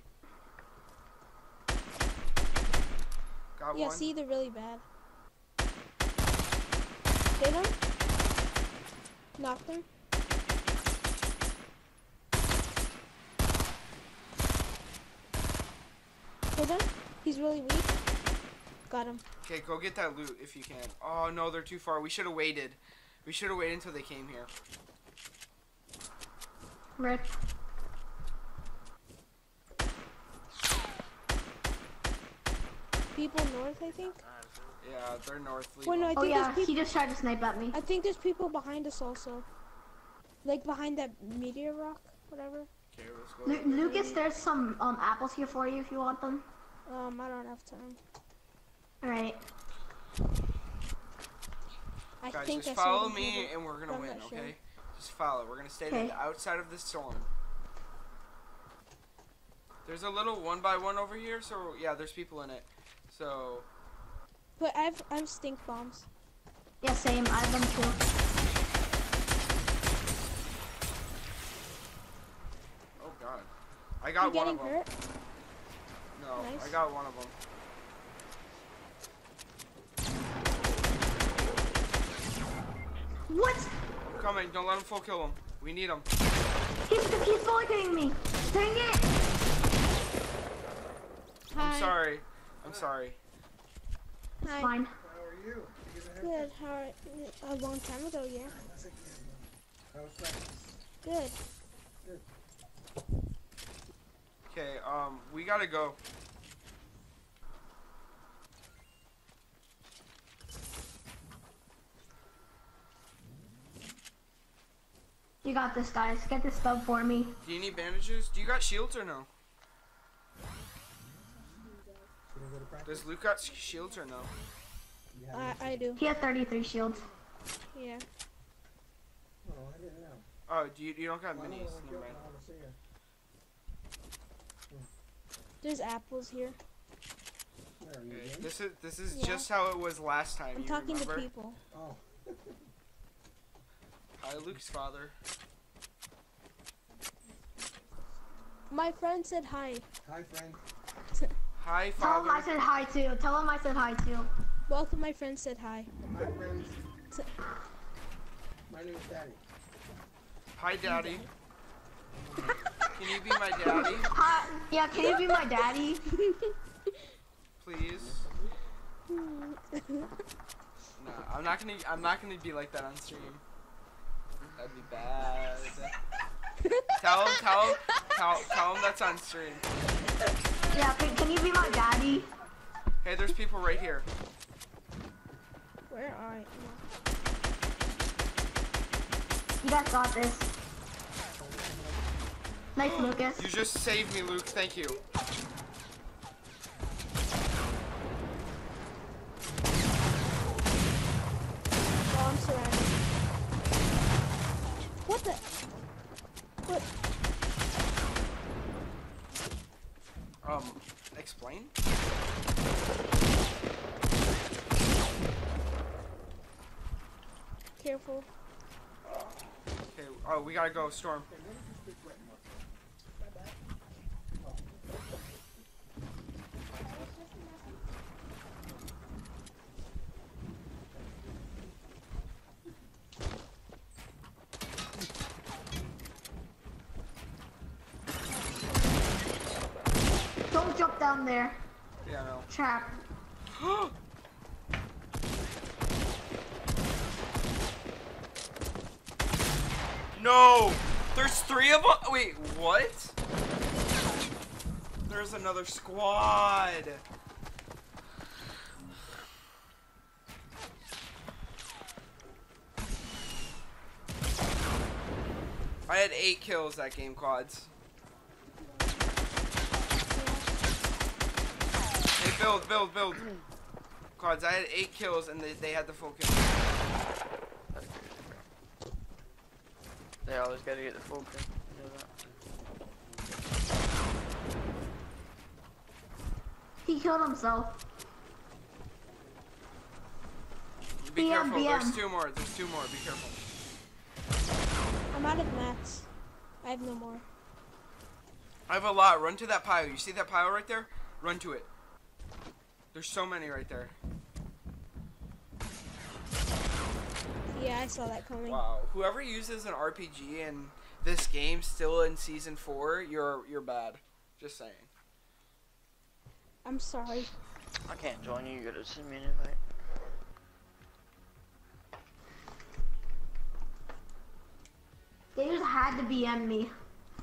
Got Yeah, one. see, they're really bad. Hit him. Knocked him. Hit him. He's really weak. Got him. Okay, go get that loot if you can. Oh no, they're too far. We should have waited. We should have waited until they came here. Rip. People north, I think. Yeah, they're north. leave Well, no, I them. Oh think yeah, there's people. he just tried to snipe at me. I think there's people behind us also. Like behind that meteor rock, whatever. Okay, let's go. Lu Lucas, there's some um apples here for you if you want them. Um, I don't have time. Alright. I Guys, think just I saw follow them me here, and we're gonna but I'm win, not sure. okay? Just follow. We're gonna stay to Okay. the outside of the storm. There's a little one by one over here, so yeah, there's people in it. So But I've I've stink bombs. Yeah, same. I have them too. oh god, I You got one getting of them. hurt? No, Nice. I got one of them. What? I'm coming. Don't let him full kill him. We need him. He's he's fully hitting me. Dang it! Hi. I'm sorry. I'm sorry. Hi. Fine. Good. How are, a long time ago, yeah. Good. Okay, um, we gotta go. You got this, guys. Get this stuff for me. Do you need bandages? Do you got shields or no? Does Luke got sh- shields or no? I I do. He had thirty-three shields. Yeah. Oh, do you, you don't got minis? Never mind. There's apples here. Okay, this is this is Yeah. just how it was last time. I'm you talking remember? to people. Hi, Luke's father. My friend said hi. Hi, friend. Hi, Tell him I father. said hi too. Tell him I said hi too. Both of my friends said hi. Hi, friend. My name is Daddy. Hi, daddy. Can you be my daddy, Hi. Yeah, can you be my daddy? please? Nah, I'm not gonna. I'm not gonna be like that on stream. That'd be bad. tell him. Tell him. Tell, tell him that's on stream. Yeah, can, can you be my daddy? Hey, there's people right here. Where are you? You guys got this. Nice, Lucas. You just saved me, Luke. Thank you. Oh, I'm surrounded. What the? What? Um, explain? Careful. Okay, oh, we gotta go, Storm. Don't jump down there. Yeah, no. Trap. No! There's three of them? Wait, what? There's another squad. I had eight kills that game, quads. Hey, build, build, build. Quads, I had eight kills and they, they had the full kill. They always gotta get the full kill. You know that. He killed himself. Be B M, careful, B M. there's two more, there's two more, be careful. I'm out of mats. I have no more. I have a lot, run to that pile. You see that pile right there? Run to it. There's so many right there. Yeah, I saw that coming. Wow. Whoever uses an R P G in this game still in season four, you're you're bad. Just saying. I'm sorry. I can't join you. You gotta send me an invite. They just had to B M me.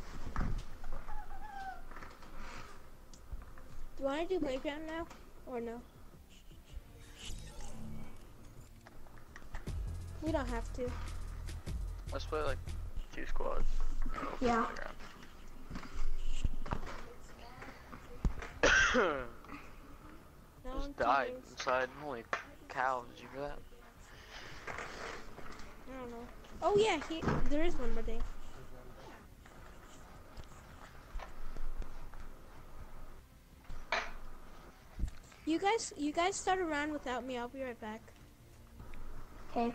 Do you want to do playground now? Or no? We don't have to. Let's play like two squads. Yeah. No, Just I'm died curious. inside. Holy cow! Did you hear that? I don't know. Oh yeah, he, there is one more day. You guys, you guys start around without me. I'll be right back. Okay.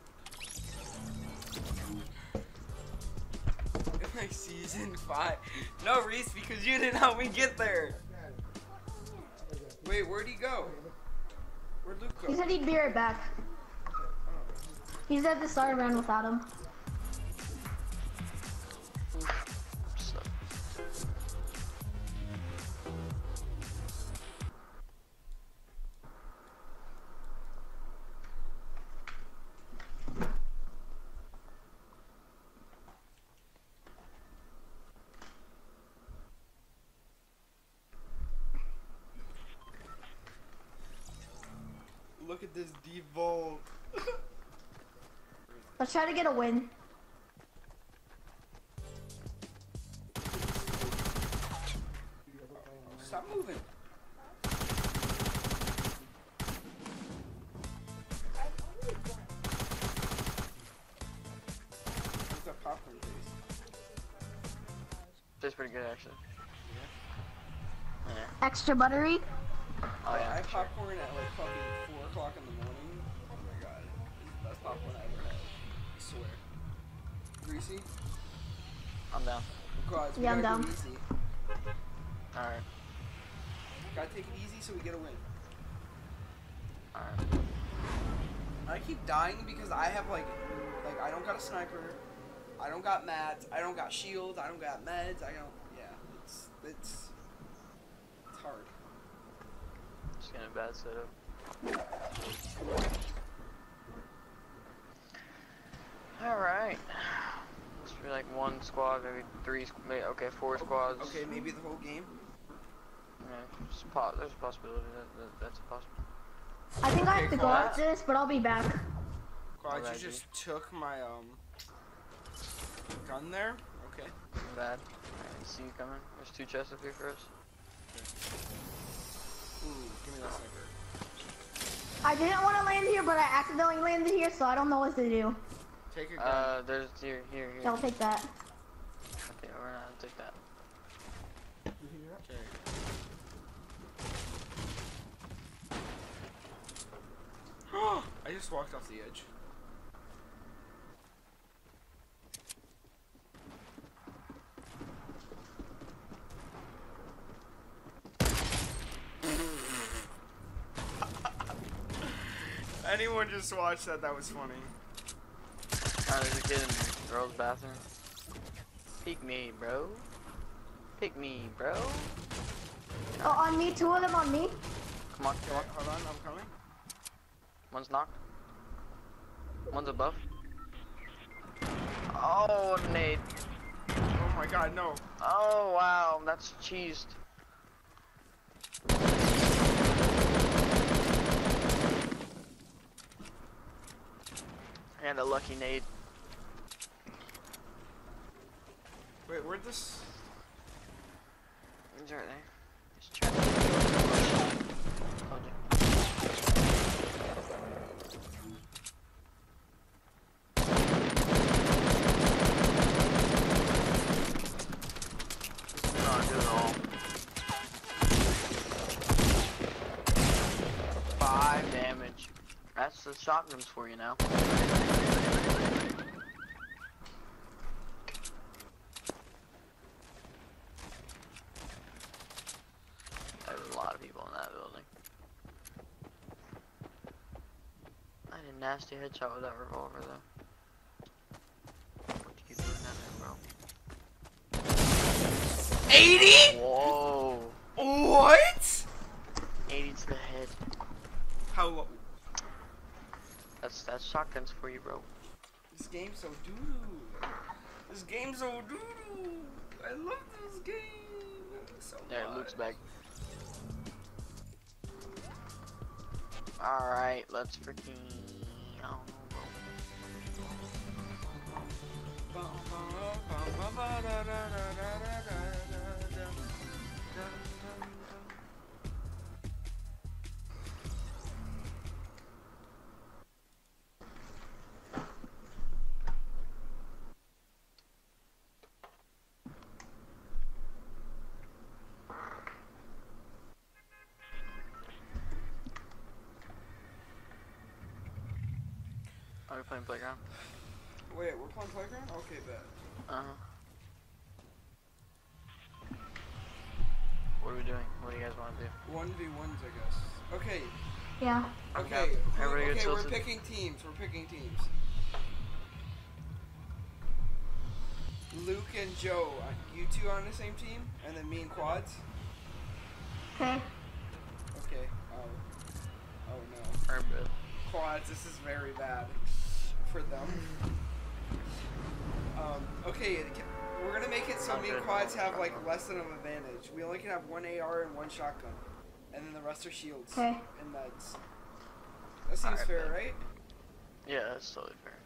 Like season five. No, Reese, because you didn't help me get there. Wait, where'd he go? Where'd Luke go? He said he'd be right back. He said to start around without him. So, Look at this devolve. Let's try to get a win. Stop moving. Where's that popcorn, please? tastes pretty good actually. Yeah. Extra buttery. Oh I yeah. had popcorn at like fucking four o'clock in the morning. Oh my god. This is the best popcorn I ever had. I swear. Greasy? I'm down. God, we Yeah, I'm gotta go down. easy. All right. Gotta take it easy so we get a win. All right. I keep dying because I have like, like I don't got a sniper, I don't got mats, I don't got shields, I don't got meds, I don't, yeah, it's, it's, it's hard. Just getting a bad setup. All right. Let's be like one squad, maybe three, squ- maybe, okay, four squads. Okay, maybe the whole game? Yeah, it's po there's a possibility that, that that's a possibility. I think I have to go Quad. after this, but I'll be back. Quad, Alright, you just took my um gun there. Okay. Bad. I see you coming. There's two chests up here for us. Ooh, give me that sniper. I didn't want to land here, but I accidentally landed here, so I don't know what to do. Take a gun. Uh, there's here, here, here. So I'll take that. Okay, we're gonna take that. Okay. I just walked off the edge. Anyone just watched that? That was funny. Oh, there's a kid in the girls' bathroom. Pick me, bro. Pick me, bro. Oh, on me, two of them on me. Come on, come on. Okay, hold on, I'm coming. One's knocked. One's above. Oh, Nate. Oh my god, no. Oh, wow. That's cheesed. And a lucky nade. Wait, where'd this? He's right there. Just trying to Told you. This is not good at all. Five damage. That's the shotguns for you now. There's a lot of people in that building. I had a nasty headshot with that revolver though. What you keep doing that there, bro? eighty? Whoa. What? eighty to the head. How low? That's that's shotguns for you, bro. This game's so doo-doo. This game's so doo-doo. I love this game so There, much. Luke's back. Alright, let's freaking... I don't know, bro. Bum, bum, bum, bum, ba, da, da, da, da, da, da, da, da, da. Are we playing playground? Wait, we're playing playground? Okay, bet. Uh-huh. What are we doing? What do you guys want to do? one v ones, I guess. Okay, Yeah. okay. who- Everybody get okay, we're tilted. picking teams. We're picking teams. Luke and Joe, uh, you two on the same team, and then me and Quads. Okay. Okay. Oh. Oh no. Or bit. Quads, this is very bad for them. Um. Okay. it ca- We're gonna make it so I'm me and good. Quads have like less than an advantage. We only can have one A R and one shotgun, and then the rest are shields. Okay. And that's. That seems Alright, fair, bet. right? Yeah, that's totally fair.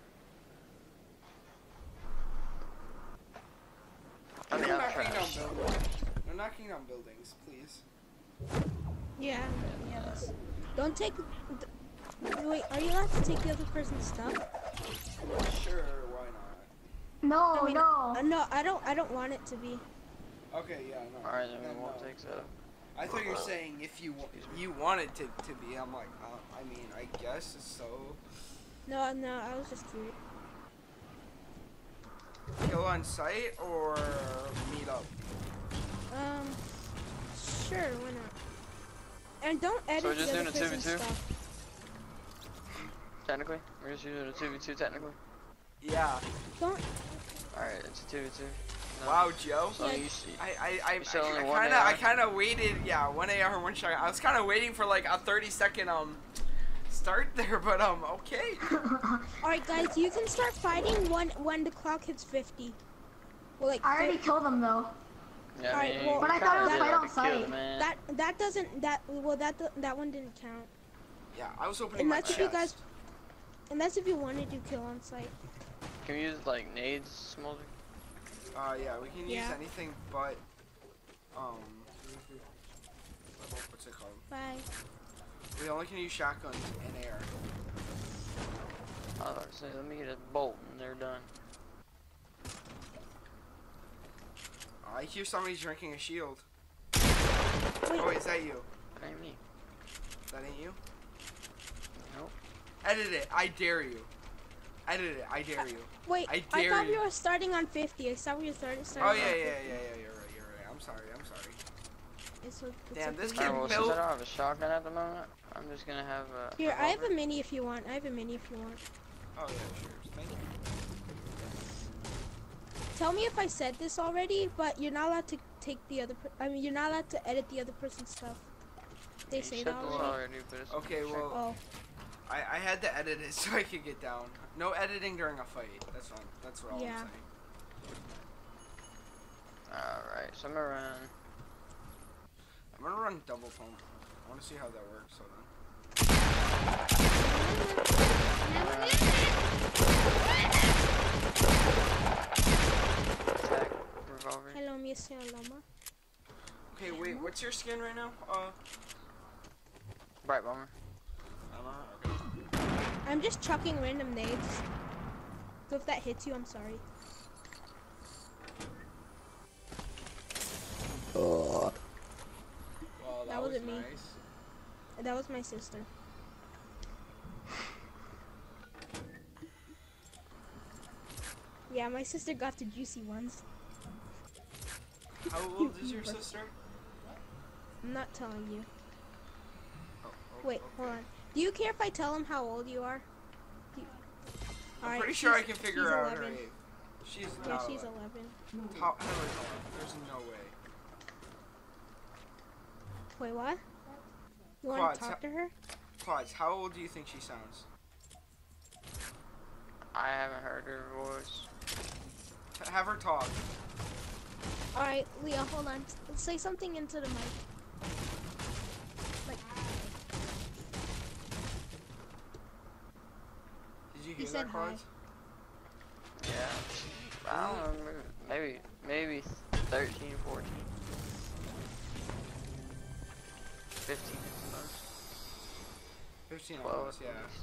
I No mean, I'm knocking down trash. buildings. No knocking down buildings, please. Yeah, yes. Don't take. th- Wait, are you allowed to take the other person's stuff? Sure, why not? No, I mean, no. Uh, no, I don't. I don't want it to be. Okay, yeah, no. Alright, then then we won't no. take so. I thought you were saying if you wa- you wanted to to be. I'm like, uh, I mean, I guess it's so. No, no, I was just curious. Kill on site or meet up. Um, sure, why not? And don't edit we're just the doing other a two v person's two? stuff. Technically? We're just using a two v two technically? Yeah. Don't. Alright, it's a two v two. No. Wow, Joe. So Yeah. you see. I I I, You said only I, one kind of A R? I kind of waited. Yeah, one A R, one shot. I was kind of waiting for like a thirty second um start there, but um okay. All right, guys, you can start fighting when when the clock hits fifty. Well, like. I already fif- killed them though. Yeah, I Alright, mean, well, you But I kinda thought it was did fight have on to kill the sight. man. That that doesn't that well that that one didn't count. Yeah, I was opening And my that's chest. if you guys- And that's if you wanted to kill on site. Can we use like nades, Smolder? Uh, yeah, we can use Yeah. anything but, um, what's it called? Bye. We only can use shotguns in air. I was about to say, let me get a bolt and they're done. I hear somebody's drinking a shield. Wait. Oh, wait, is that you? That ain't me. That ain't you? Nope. Edit it. I dare you. Edit it. I dare you. Wait, I I, dare thought you. we were starting on fifty. I thought we were starting. Oh, starting yeah, on yeah, yeah, fifty. yeah, yeah, you're right, you're right. I'm sorry, I'm sorry. It's, o- it's Damn, okay. this kid Alright, well, since built- I don't have a shotgun at the moment, I'm just gonna have a. Here, I have a revolver. mini if you want. I have a mini if you want. Oh, yeah, sure. Thank you. Tell me if I said this already, but you're not allowed to take the other. Per I mean, you're not allowed to edit the other person's stuff. They You say said that this already. already, but it's Okay, sure. well, Oh, I, I had to edit it so I could get down. No editing during a fight. That's all. That's what Yeah. I'm saying. Alright, so I'm gonna run. I'm gonna run double pump. I want to see how that works. Hold on. Attack revolver. hello, Monsieur Loma. Okay, wait. What's your skin right now? Uh, Bright bomber. Emma. Okay. I'm just chucking random nades. So if that hits you, I'm sorry. Well, that, That was wasn't me. nice. That was my sister. Yeah, my sister got the juicy ones. How old is your sister? I'm not telling you. Oh, oh, Wait, okay. hold on. Do you care if I tell him how old you are? Do you... I'm Alright, pretty sure I she's- can figure she's out her eleven. age. She's Yeah, not she's eleven. eleven. How, how is eleven? There's no way. Wait, what? You want Quads, to talk ha- to her? Quads, how old do you think she sounds? I haven't heard her voice. T- Have her talk. Alright, Leah, hold on. Let's say something into the mic. Like, Did you He hear said that, hi. Quads? Yeah. I don't know. Maybe, maybe thirteen, fourteen. fifteen at the most. fifteen twelve almost, at yeah. least.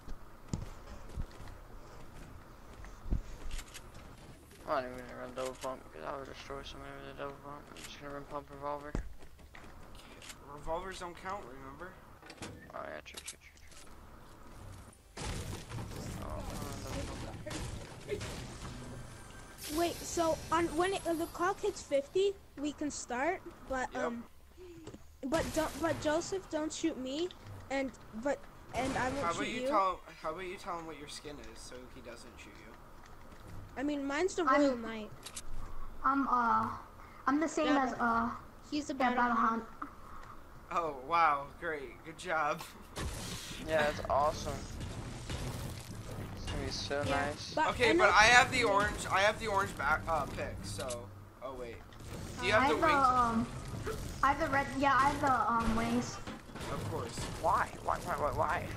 I'm not even gonna run double pump because I would destroy somebody with a double pump. I'm just gonna run pump revolver. Revolvers don't count, remember? Oh yeah, true, true, true, true. Oh, I'm gonna run double pump. wait, so on when it, uh, the clock hits fifty, we can start, but Yep. um, but don't, but Joseph, don't shoot me, and but and I won't How shoot about you, you. tell him, how about you tell him what your skin is so he doesn't shoot you? I mean, mine's the I'm- Royal Knight. I'm uh, I'm the same Yeah. as uh, He's the yeah, battle. Battle Hunt. Oh, wow, great, good job. Yeah, that's awesome. It's gonna be so Yeah, nice. but Okay, I know- but I have the orange, I have the orange back, uh, pick, so, oh wait. Do you I have the have the wings? um, I have the red. Yeah, I have the um wings. Of course. Why? Why? Why? Why? Why?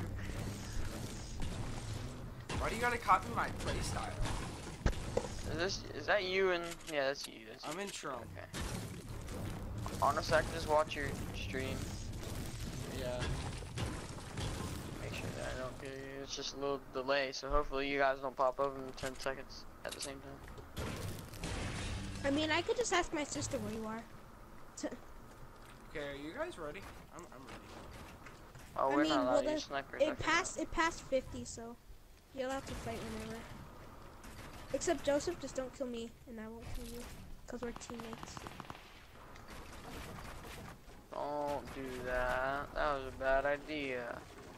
Why do you gotta copy my playstyle? Is this? Is that you? And yeah, that's you. That's you. I'm in Trump. Okay. Honestly, I can just watch your stream. Yeah. Make sure that I don't get you. It's just a little delay, so hopefully you guys don't pop up in ten seconds at the same time. I mean, I could just ask my sister where you are. Okay, are you guys ready? I'm, I'm ready. Oh, I we're mean, not well, allowed to the- use snipers. I It forgot. passed. It passed fifty, so you're allowed to fight whenever. Except Joseph, just don't kill me, and I won't kill you, cause we're teammates. Don't do that. That was a bad idea.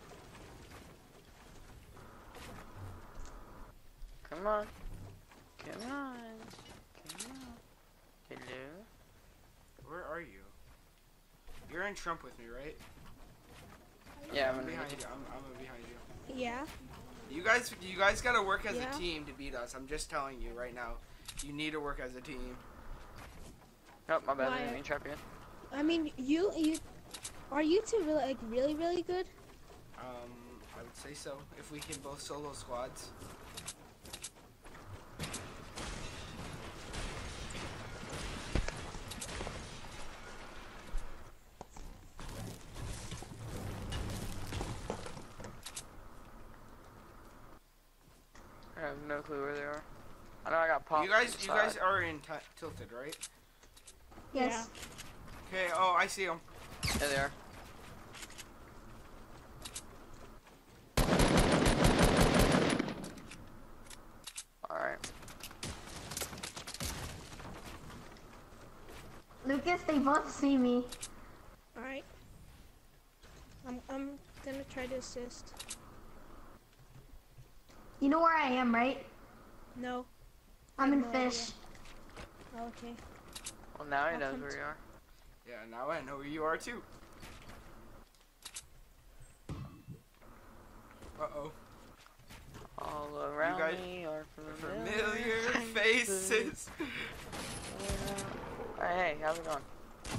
Come on. Come on. Come on. Hello? Where are you? You're in Trump with me, right? Yeah, I'm I'm gonna behind hit you. you. I'm, I'm behind you. Yeah. You guys, you guys gotta work as Yeah. a team to beat us. I'm just telling you right now. You need to work as a team. Oh, my bad. I Why? didn't mean to trap you. I mean, you, you, are you two really, like, really, really good? Um, I would say so. If we can both solo squads. I have no clue where they are. I know I got popped. You guys, to the you guys side. are in t tilted, right? Yes. Okay. Oh, I see them. Yeah, they are. Alright. Lucas, they both see me. All right. I'm, I'm gonna try to assist. You know where I am, right? No. I'm in No idea. fish. Oh, okay. Well, now he I'll knows come where to- you are. Yeah. Now I know where you are too. Uh oh. All around guys- me are Familiar faces. Hey, hey, how's it going?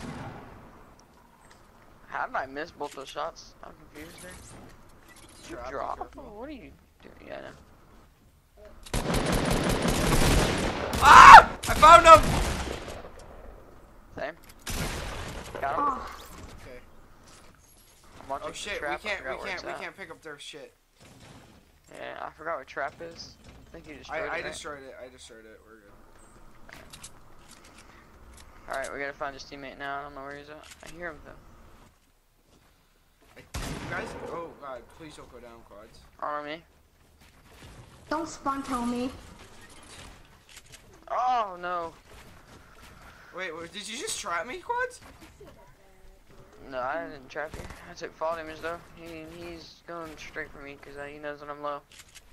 How did I miss both those shots? I'm confused there. You Drop, drop. careful. What are you doing? Yeah, I know. Ah! I found him. Same. Got him. Oh, Okay. I'm watching Oh shit. trap. We I can't. forgot We where can't. it's We at. can't pick up their shit. Yeah, I forgot where trap is. I think you destroyed I, it. I right? destroyed it. I destroyed it. We're good. Alright, we gotta find his teammate now. I don't know where he's at. I hear him though. I, you guys. Oh god. Please don't go down, quads. On me. don't spawn kill me. Oh no. Wait. Wait did you just trap me, quads? No, I didn't trap you. I took fall damage though. He, he's going straight for me because uh, he knows that I'm low.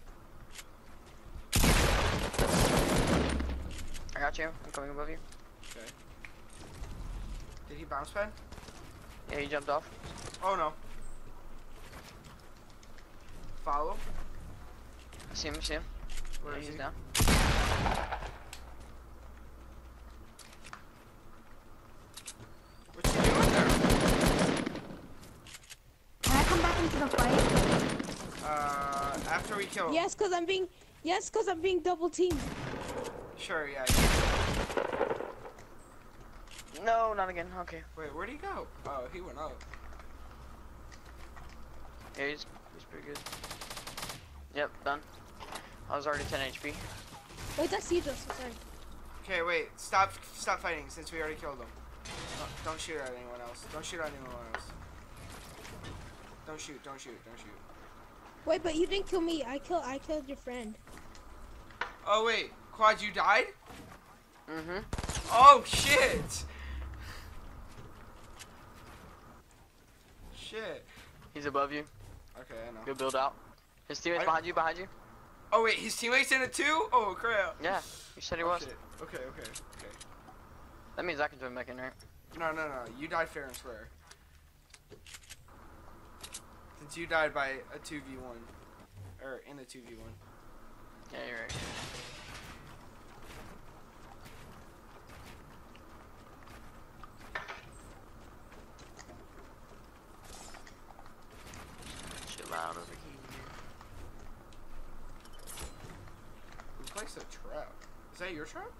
I got you. I'm coming above you. Okay. Did he bounce pad? Yeah, he jumped off. Oh no. Follow. I see him. I see him. Where Yeah, is he's he? down. What you doing there? Can I come back into the fight? Uh, after we kill. Yes, cause I'm being, yes, cause I'm being double teamed. Sure. Yeah. No, not again. Okay. Wait. Where'd he go? Oh, he went up. Yeah, he's, he's pretty good. Yep, done. I was already ten H P. Wait, that's you, Joseph. Sorry. Okay. Wait. Stop. Stop fighting since we already killed him. Don't, don't shoot at anyone else. Don't shoot at anyone else. Don't shoot. Don't shoot. Don't shoot. Wait, but you didn't kill me. I killed, I killed your friend. Oh wait. Quad, you died? Mm-hmm. Oh shit. Shit. He's above you. Okay, I know. Good build out. His teammate's I- behind you. Behind you. Oh wait, his teammates in it too? Oh crap. Yeah. You said he Oh, was. shit. Okay, okay, okay. That means I can join back in, right? No, no, no. You died fair and square. Since you died by a two v one. Or in a two v one. Yeah, you're right. Chill out over here. Who placed a trap? Is that your trap?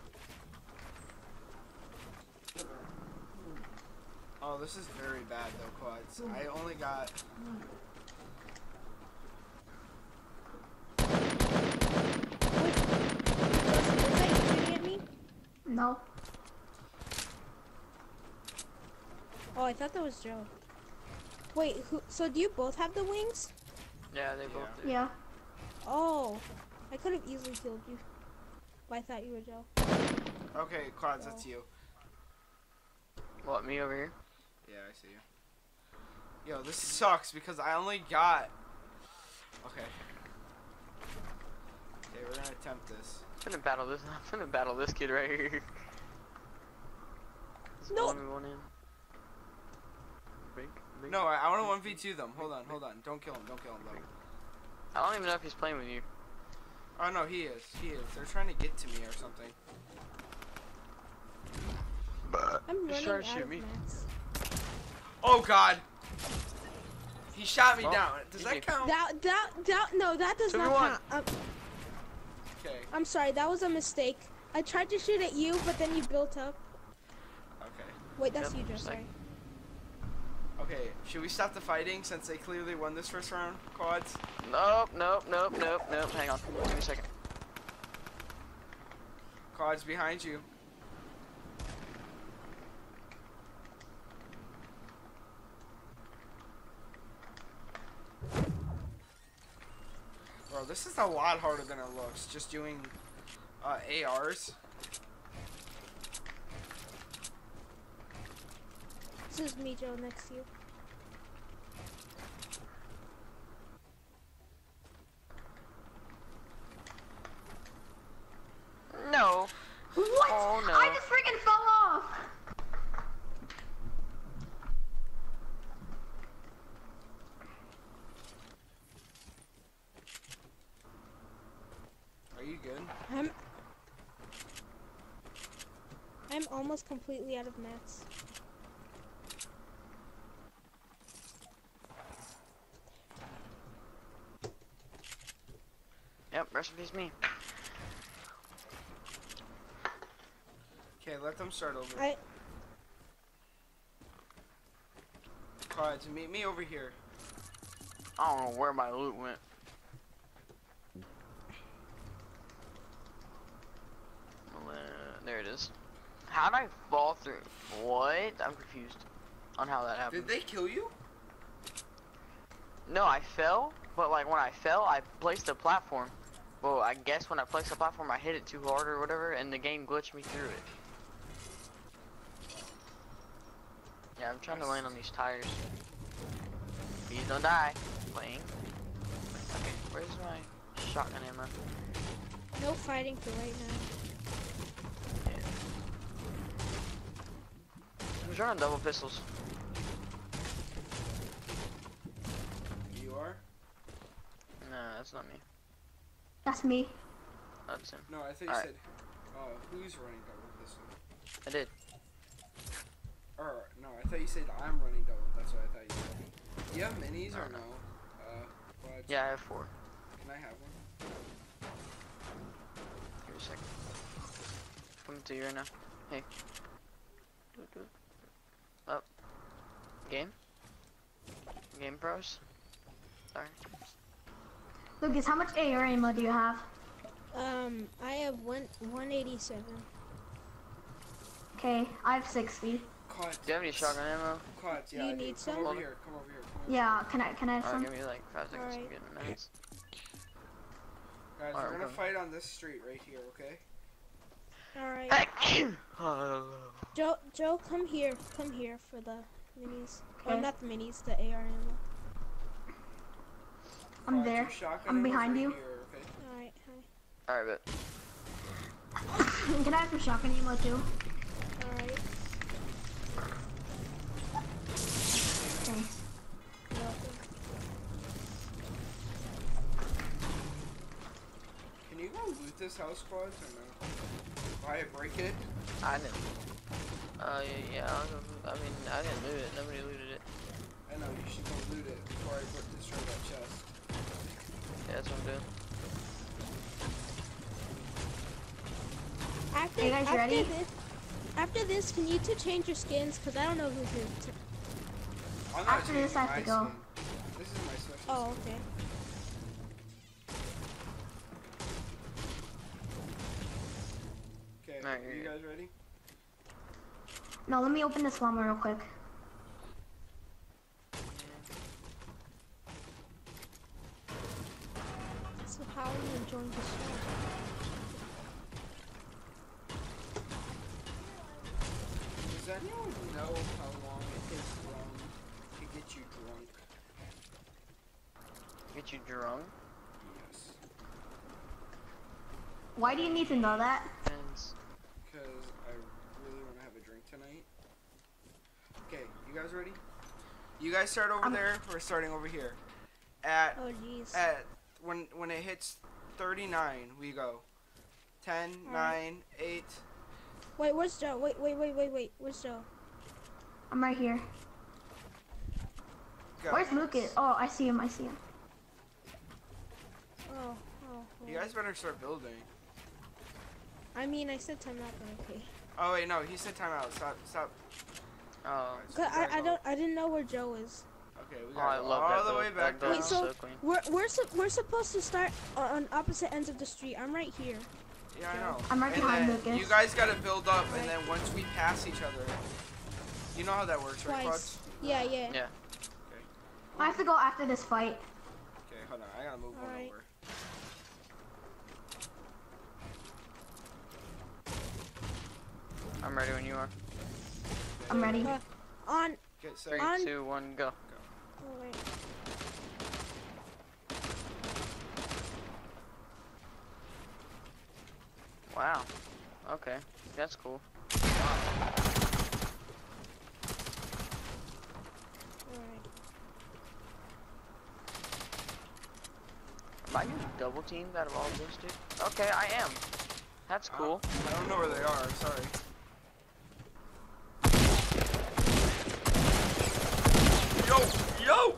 Oh, this is very bad though, quads. I only got. Joseph, was that you shooting at me? No. Oh, I thought that was Joe. Wait, who? So do you both have the wings? Yeah, they both do. Yeah. Oh, I could have easily killed you. But I thought you were Joe. Okay, quads, that's you. What, me over here? Yeah, I see you. Yo, this sucks because I only got. Okay. Okay, we're gonna attempt this. I'm gonna battle this. I'm gonna battle this kid right here. This No. one we want in. Big, big. No, I, I want to one v two them. Hold on, hold on. Don't kill him. Don't kill him though. I don't even know if he's playing with you. Oh, no, Oh, no, he is. He is. They're trying to get to me or something. I'm He's running trying to out shoot of me. mats. Oh God. He shot me Oh, down. Does you that did. count? That that that no, that does two v not one. count. Um, Okay. I'm sorry, that was a mistake. I tried to shoot at you, but then you built up. Okay. Wait, that's Yep, you, Joe. just like- Sorry. Okay. Should we stop the fighting since they clearly won this first round, quads? Nope, nope, nope, nope, nope. Hang on. Give me a second. Quads behind you. Bro, this is a lot harder than it looks. Just doing uh, A Rs. This is me, Joe, next to you. No. What? Oh, no. I just freaking fell off. Are you good? I'm I'm almost completely out of mats. Yep, rest in peace me. Okay, let them start over. I Quads, meet me over here. I don't know where my loot went. Well, uh, there it is. How'd I fall through? What? I'm confused on how that happened. Did they kill you? No, I fell, but like when I fell, I placed a platform. Well, I guess when I placed the platform, I hit it too hard or whatever, and the game glitched me through it. Yeah, I'm trying to land on these tires. Please don't die. Playing. Okay, where's my shotgun ammo? no fighting for right now. Yeah. Who's running double pistols? You are? No, that's not me. That's me. That's him. No, I thought you Alright. said. Oh, who's running double pistol? I did. Or no, I thought you said I'm running double. That's what I thought you said. Do you have minis or no? Uh, quads? Yeah, I have four. Can I have one? Give me a second. Coming to you right now. Hey. Do it, do it. Up. Game? Game pros? Sorry. Lucas, how much A R ammo do you have? Um, I have one one eighty seven. Okay, I have sixty. Quads. Do you have any shotgun ammo? Quads, yeah. You I do. need Come some? over Hold on. here. Come over here. Come over Yeah, can I can I have Alright, some? give me like five seconds. I'm Alright. getting mats. Guys, Alright, we're gonna okay. fight on this street right here, okay? Alright. Oh. Joe, Joe, come here. Come here for the minis. Or Okay. not the minis, the A R ammo. I'm Quads, there. your shotgun I'm ammo's behind right you. Here, okay? Alright, hi. Alright, but Can I have some shotgun ammo too? Alright. Okay. Welcome. Can you go loot this house, Quads, or no? Why I break it? I didn't. Uh, yeah, yeah, I'll go, I mean, I didn't loot it. Nobody looted it. I know, you should go loot it before I put destroy that chest. Yeah, that's what I'm doing. After, Are you guys after ready? This, after this, can you two change your skins? Because I don't know who's who. I'm not After this, changing I have my to go. skin. This is my special Oh, skin. okay. Okay, Alright, are you're you good. guys ready? No, let me open this llama real quick. So how are you enjoying the show? Does anyone know how long it takes rum to get you drunk? Get you drunk? Yes. Why do you need to know that? Depends. Because I really want to have a drink tonight. Okay, you guys ready? You guys start over I'm- there. We're starting over here. At Oh, jeez. at when when it hits thirty-nine, we go. ten, Alright. nine, eight, Wait, where's Joe? Wait, wait, wait, wait, wait. Where's Joe? I'm right here. Go. Where's Lucas? Oh, I see him. I see him. Oh, oh. You guys better start building. I mean, I said time out, but okay. Oh wait, no, he said timeout. Stop, stop. Oh. Alright, so 'Cause we gotta I, I go- don't, I didn't know where Joe is. Okay, we Oh, I gotta go love all that the build. way back That build down. Wait, is so so clean. we're we're su- we're supposed to start on opposite ends of the street. I'm right here. Yeah, I know. I'm right And behind then Lucas. You guys gotta build up, and then once we pass each other, you know how that works, right, Clutch? Twice. Yeah, yeah. Yeah. I have to go after this fight. Okay, hold on. I gotta move one Alright. over. I'm ready when you are. I'm ready. Uh, on. Get set. Three, On- two, one, go. Oh, wait. Wow. Okay. That's cool. Alright. Am I getting double teamed out of all this, dude? Okay, I am. That's cool. I don't know where they are. Sorry. Yo, yo.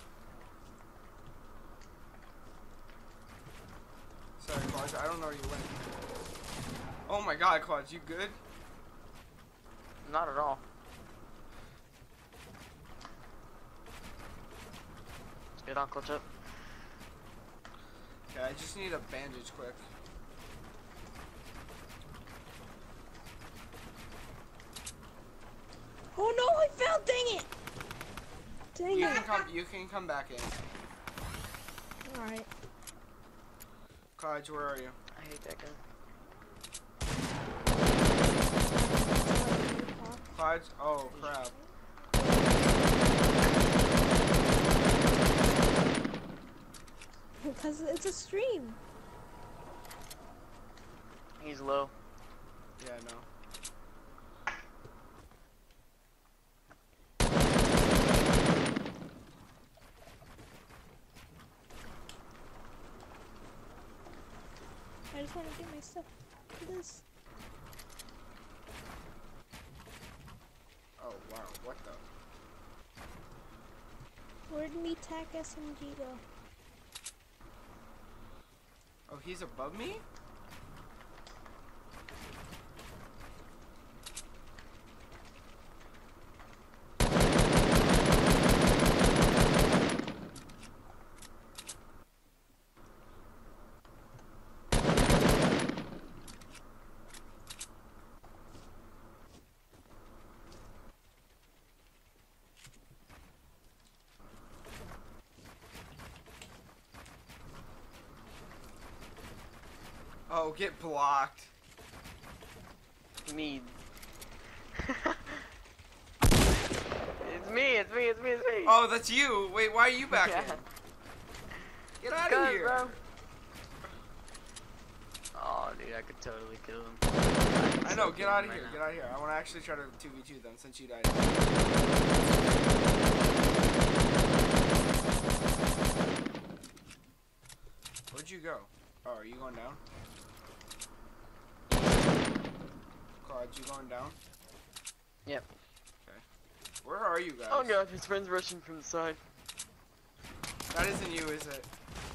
Sorry, Claude. I don't know where you went. Oh my God, Claude, you good? Not at all. Let's get on clutch up. Okay, I just need a bandage quick. Oh no, I fell! Dang it! Dang You it! can come. You can come back in. Alright. Claude, where are you? I hate that gun. Claude. Oh crap. Because it's a stream. He's low. Yeah, no. I just want to get my stuff. Look at this. Oh wow. What the? Where'd me tack S M G go? Oh, he's above me? Oh, get blocked. Me. It's me, it's me, it's me, it's me. Oh, that's you. Wait, why are you back Yeah. in? Get out of Good, here. bro. Oh, dude, I could totally kill him. I know. Get out of here. Get out of here. I want to actually try to two v two them since you died. Where'd you go? Oh, are you going down? Claude, you going down? Yep. Okay. Where are you guys? Oh god, his friend's rushing from the side. That isn't you, is it?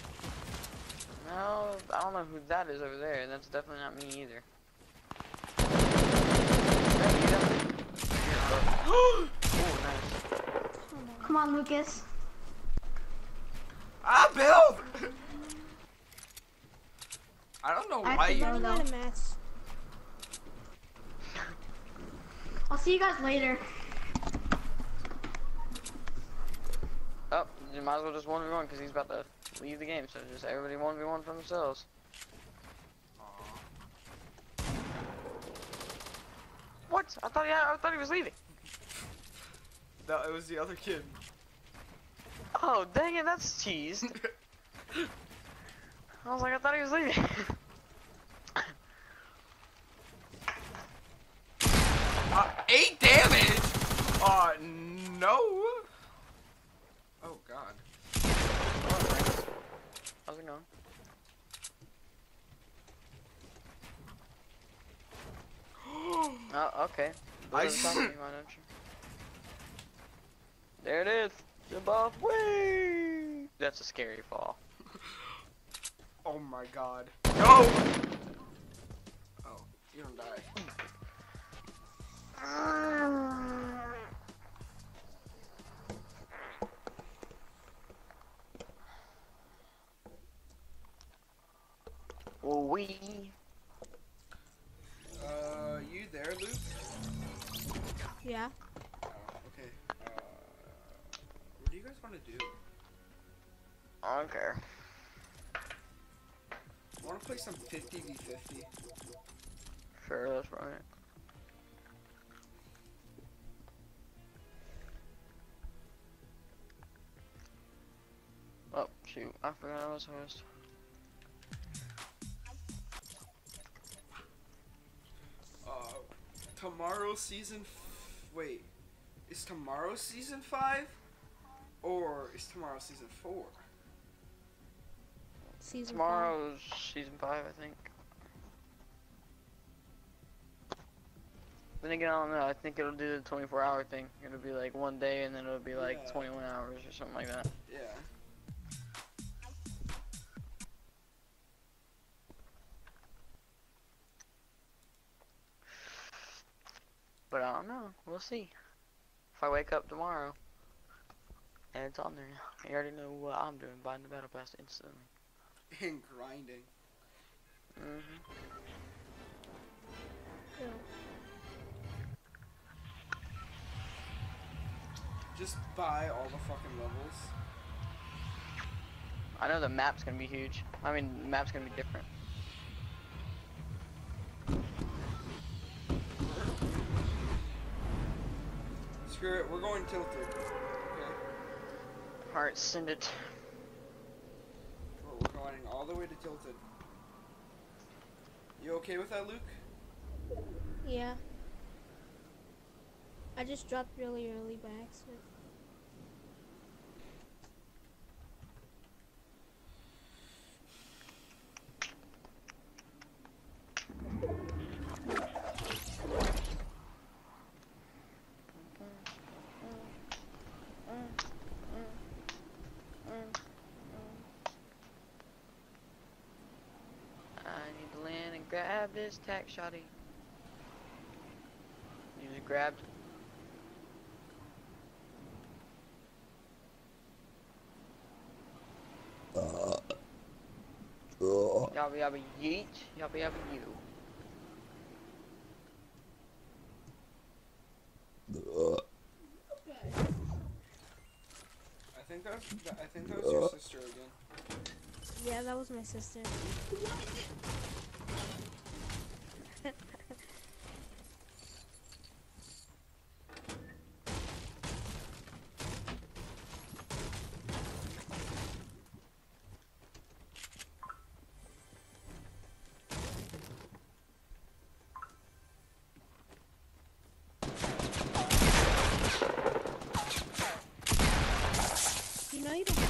No, I don't know who that is over there, and that's definitely not me either. Oh, nice. Come on. Come on, Lucas. Ah, build! I don't know I why have to you. go. Running out of mats. I'll see you guys later. Oh, you might as well just one v one because he's about to leave the game, so just everybody one v one for themselves. Aw. What? I thought he had, I thought he was leaving. No, it was the other kid. Oh, dang it, that's cheesed. I was like, I thought he was leaving. Uh, eight damage? Uh, no. Oh god. How's it going? Oh, okay. I I s- why don't you? There it is. Jump off. Whee! That's a scary fall. Oh my god. No! Oh, you don't die. Wee. Uh, you there, Luke? Yeah. Oh, okay. Uh, what do you guys want to do? I don't care. Want to play some fifty v fifty? Sure, that's right. Oh, shoot. I forgot I was host. Uh, tomorrow season. F wait, is tomorrow season five, or is tomorrow season four? Season Tomorrow's season five, I think. Then again, I don't know. I think it'll do the twenty-four hour thing. It'll be like one day, and then it'll be like Yeah. twenty-one hours or something like that. Yeah. But I don't know. We'll see. If I wake up tomorrow, and it's on there now. You already know what I'm doing. Buying the battle pass instantly. And grinding. Mm-hmm. five. Just buy all the fucking levels. I know the map's gonna be huge. I mean, the map's gonna be different. Screw it, we're going tilted. Okay. Alright, send it. We're, we're going all the way to tilted. You okay with that, Luke? Yeah. I just dropped really early by accident. I need to land and grab this tack shotty. You just grabbed. Yabba yabba yeet, yabba yabba you. I think that was, I think that was your sister again. Yeah, that was my sister. You know you don't.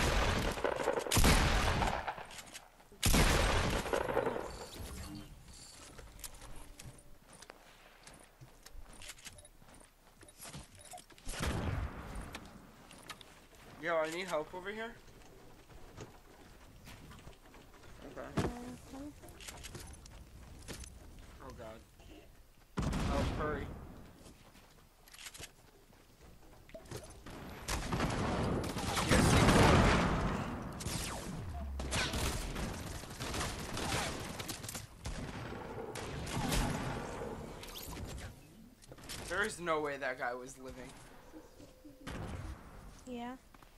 Yo, I need help over here. Okay. Oh god. Oh, hurry. There is no way that guy was living. Yeah.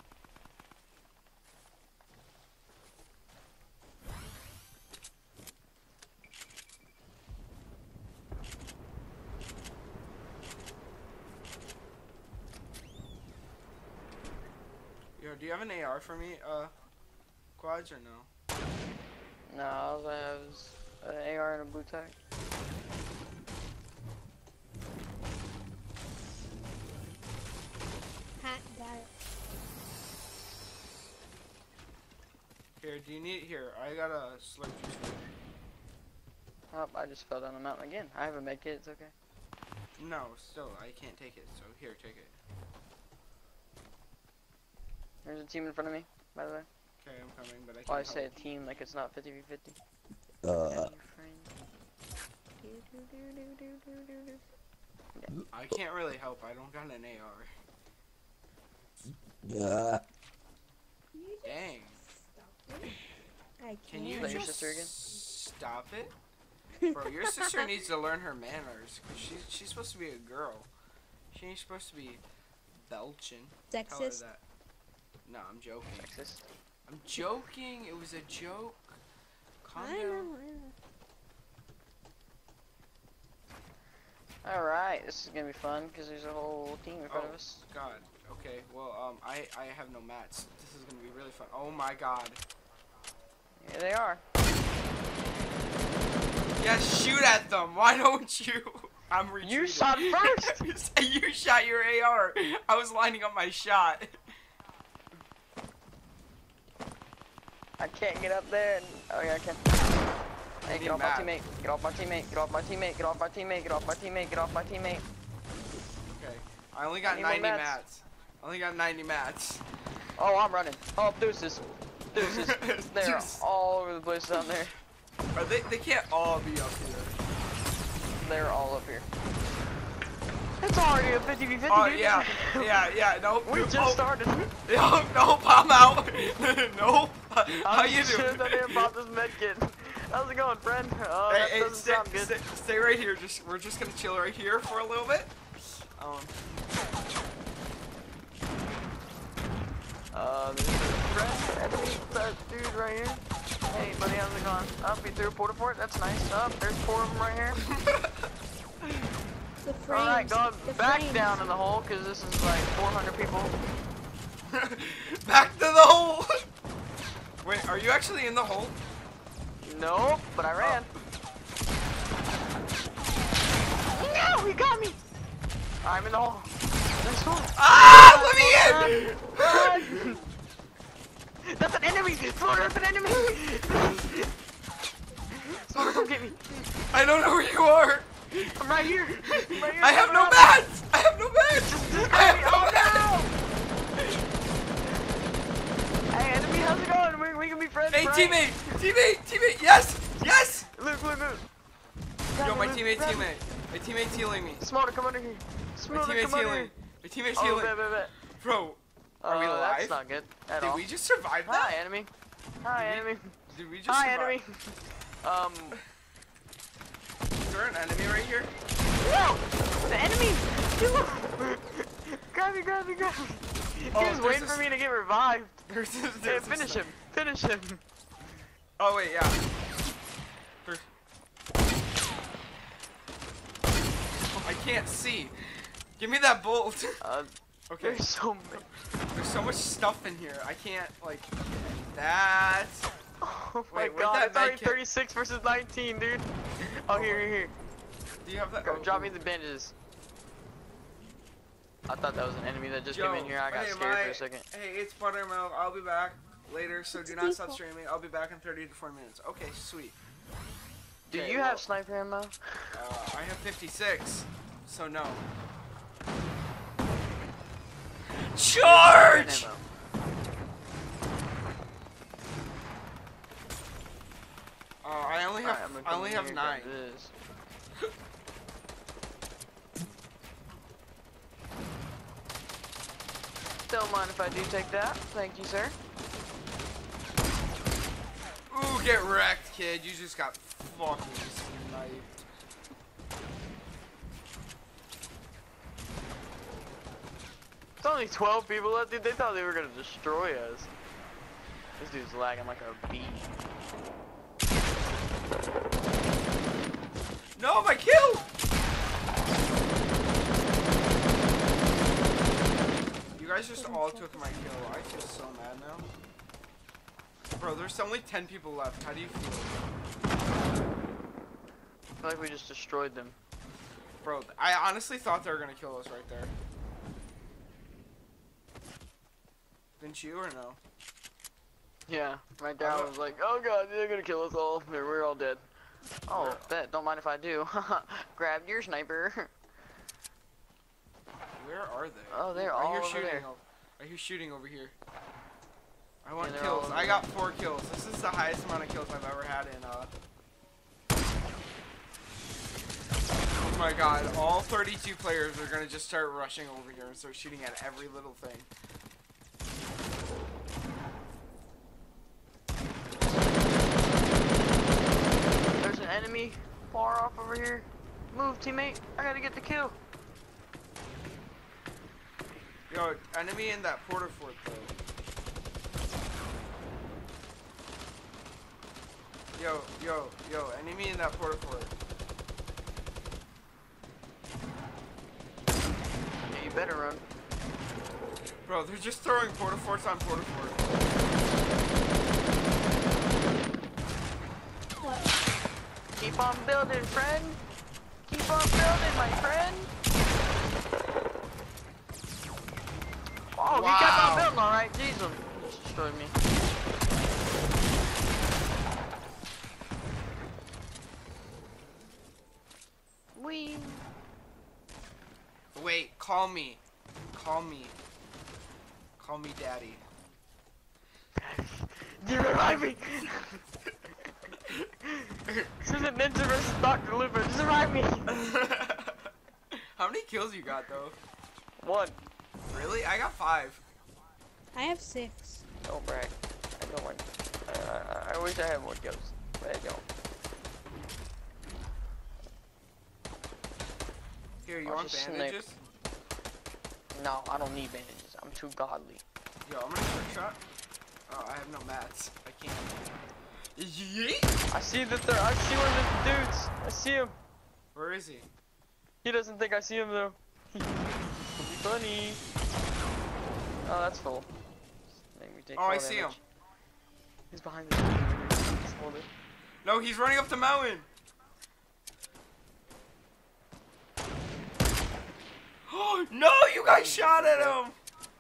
Yo, do you have an A R for me, uh, Quads, or no? No, all I have is an A R and a blue tack. Ha, got it. Here, do you need, here, I got a slurp juice for you. Oh, I just fell down the mountain again. I have a med kit, it's okay. No, still, I can't take it. So here, take it. There's a team in front of me, by the way. Okay, I'm coming, but I can't. Well, I say a help. team like it's not fifty v fifty. Uh. I can't really help. I don't got an A R. Yeah. Dang. I Can you Is that your just sister again? stop it? Bro, your sister needs to learn her manners. Cause she's, she's supposed to be a girl. She ain't supposed to be belching. Tell her Sexist. that. No, I'm joking. Sexist. I'm joking. It was a joke. Calm I down. know, I know. Alright, this is gonna be fun because there's a whole team in front Oh. of us. God. Okay. Well, um, I I have no mats. This is gonna be really fun. Oh my God. Here they are. Yeah, shoot at them. Why don't you? I'm retreating. You shot first! You shot your A R. I was lining up my shot. I can't get up there. And, oh yeah, I can. Hey, need get off my map. teammate. Get off my teammate. Get off my teammate. Get off my teammate. Get off my teammate. Get off my teammate. Okay. I only got Need more ninety mats. mats. I only got ninety mats. Oh, I'm running. Oh, deuces. Deuces. They're Deuce. all over the place down there. Are they? They can't all be up here. They're all up here. It's already a fifty v fifty, Oh dude. yeah, yeah, yeah. Nope. We just oh, started. Nope, nope. I'm out. Nope. How you doing? I doing? didn't pop this med kit. How's it going, friend? Oh, Hey, that hey, doesn't stay, sound good. stay, stay right here. Just we're just gonna chill right here for a little bit. Um. Uh, there's a friend, enemy, that dude right here. Hey, buddy, how's it going? Up, he threw a porta fort. That's nice. Up, there's four of them right here. The frames. Alright, go the back frames. down in the hole, because this is like four hundred people. Back to the hole. Wait, are you actually in the hole? Nope, but I ran. No, he got me! I'm in the hole. There's one. Ah! Let me in! Run! That's an enemy! Slaughter, that's an enemy! Slaughter, come get me. I don't know where you are. I'm right here. I'm right here. I have no Run. mats. I have no mats. Just I have no oh, mats. no! Hey, enemy, how's it going? We, we can be friends, Hey, right? teammate, teammate, teammate. Yes, yes. Look, look, look. Yo, my Look, teammate, grab me. teammate. My teammate's healing me. Smolder, come under here. My Smolder, teammate's come under healing. here. My teammate's Oh, healing. bet, bet, bet. Bro, are we Uh, alive? That's not good at Did all. we just survive that? Hi, enemy. Hi, Did we- enemy. Did we just Hi, survive? enemy. Um, Is there an enemy right here? no! The enemy! Grab me, grab me, grab me. He Oh, was there's waiting this- for me to get revived. There's this, Hey, there's this finish thing. him. Finish him. Oh wait, yeah. There's... I can't see. Give me that bolt. Uh, Okay. there's so many. There's so much stuff in here. I can't like that. Oh my Wait, where'd god, that it's already med kit- thirty-six versus nineteen, dude. Oh, here, here, here. Do you have that? Go, oh, drop ooh. me the bandages. I thought that was an enemy that just Yo, came in here. I got hey, scared my- for a second. Hey, it's Buttermilk. I'll be back later, so It's do a not stop default. streaming. I'll be back in thirty to forty minutes. Okay, sweet. Do Okay, you well, have sniper ammo? Uh, I have fifty-six, so no. Charge! Ammo. Uh, I only have Alright, I'm gonna I come only in have here and grab nine. this. Don't mind if I do take that. Thank you, sir. Ooh, get wrecked, kid. You just got fucking sniped. It's only twelve people left, dude. They thought they were gonna destroy us. This dude's lagging like a bee. No, my kill! You guys just all took my kill. I feel so mad now. Bro, there's only ten people left. How do you feel? I feel like we just destroyed them. Bro, I honestly thought they were gonna kill us right there. Didn't you or no? Yeah, right there I Uh, was like, oh god, they're gonna kill us all. We're all dead. Oh, bet. Don't mind if I do. Grab your sniper. Where are they? Oh, they're I all hear over shooting. there. o- I hear shooting over here. I want Yeah, they're all kills. over I there. got four kills. This is the highest amount of kills I've ever had in uh. Oh my god! All thirty-two players are gonna just start rushing over here and start shooting at every little thing. There's an enemy far off over here. Move, teammate. I gotta get the kill. Yo, enemy in that porta fort though. Yo, yo, yo, enemy in that porta fort. Yeah, you better run. Bro, they're just throwing porta forts on porta fort. Keep on building, friend. Keep on building, my friend. Oh, he kept Wow. on building, all right. Jesus, just destroyed me. Wee. Wait, call me. Call me. Call me daddy. You revive me. This isn't Ninja versus Doctor Looper. Just revive me. How many kills you got though? One. Really? I got five. I have six. Don't brag. I don't want. I, I, I wish I had more kills, but I don't. Here, you I'll want just snipe. bandages? No, I don't need bandages. I'm too godly. Yo, I'm gonna trick shot. Oh, I have no mats. I can't. Yeet! I see the third. I see one of the dudes. I see him. Where is he? He doesn't think I see him though. Funny. Oh, that's full. Make me take Oh, I fall see him. damage. He's behind the He's holding. No, he's running up the mountain. Oh no! You guys shot at him.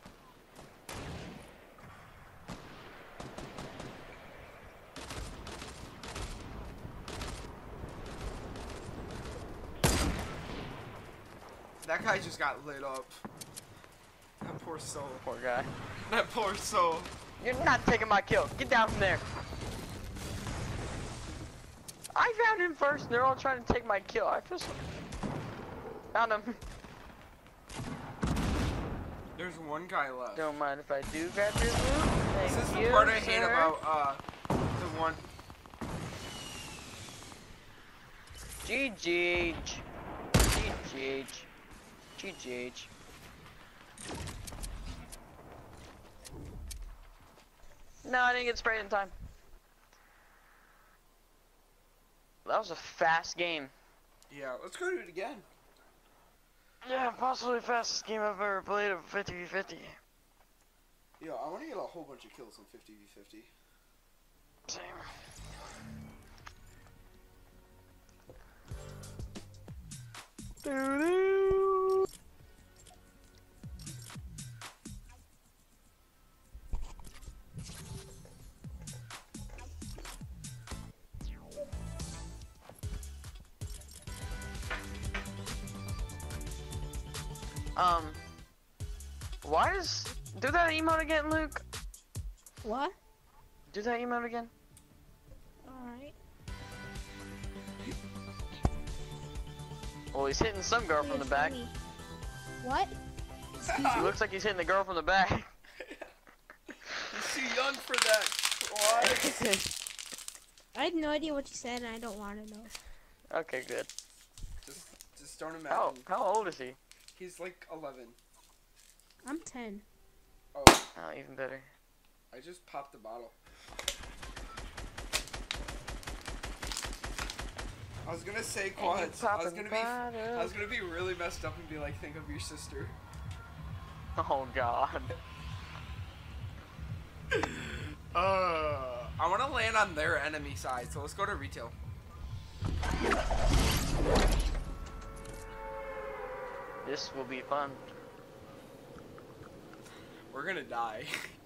That guy just got lit up. That poor soul. Poor guy. That poor soul. You're not taking my kill. Get down from there. I found him first. And they're all trying to take my kill. I feel so. Found him. There's one guy left. Don't mind if I do grab your loot. Thank This is you, the part I hate sir. about uh the one. G G. G G. G G. No, I didn't get sprayed in time. That was a fast game. Yeah, let's go do it again. Yeah, possibly the fastest game I've ever played of fifty v fifty. Yo, I want to get a whole bunch of kills on fifty v fifty. Same. Doo-doo. Um, why does do that emote again, Luke? What? Do that emote again. Alright. Well, he's hitting some girl from the back. What? He looks like he's hitting the girl from the back. He's too young for that. What? I had no idea what you said and I don't want to know. Okay, good. Just, just don't imagine. How how old is he? He's like eleven. I'm ten. Oh, Oh, even better. I just popped the bottle. I was gonna say quads. I was gonna be, I was gonna be really messed up and be like, think of your sister. Oh God. Uh, I want to land on their enemy side, so let's go to retail. This will be fun. We're gonna die.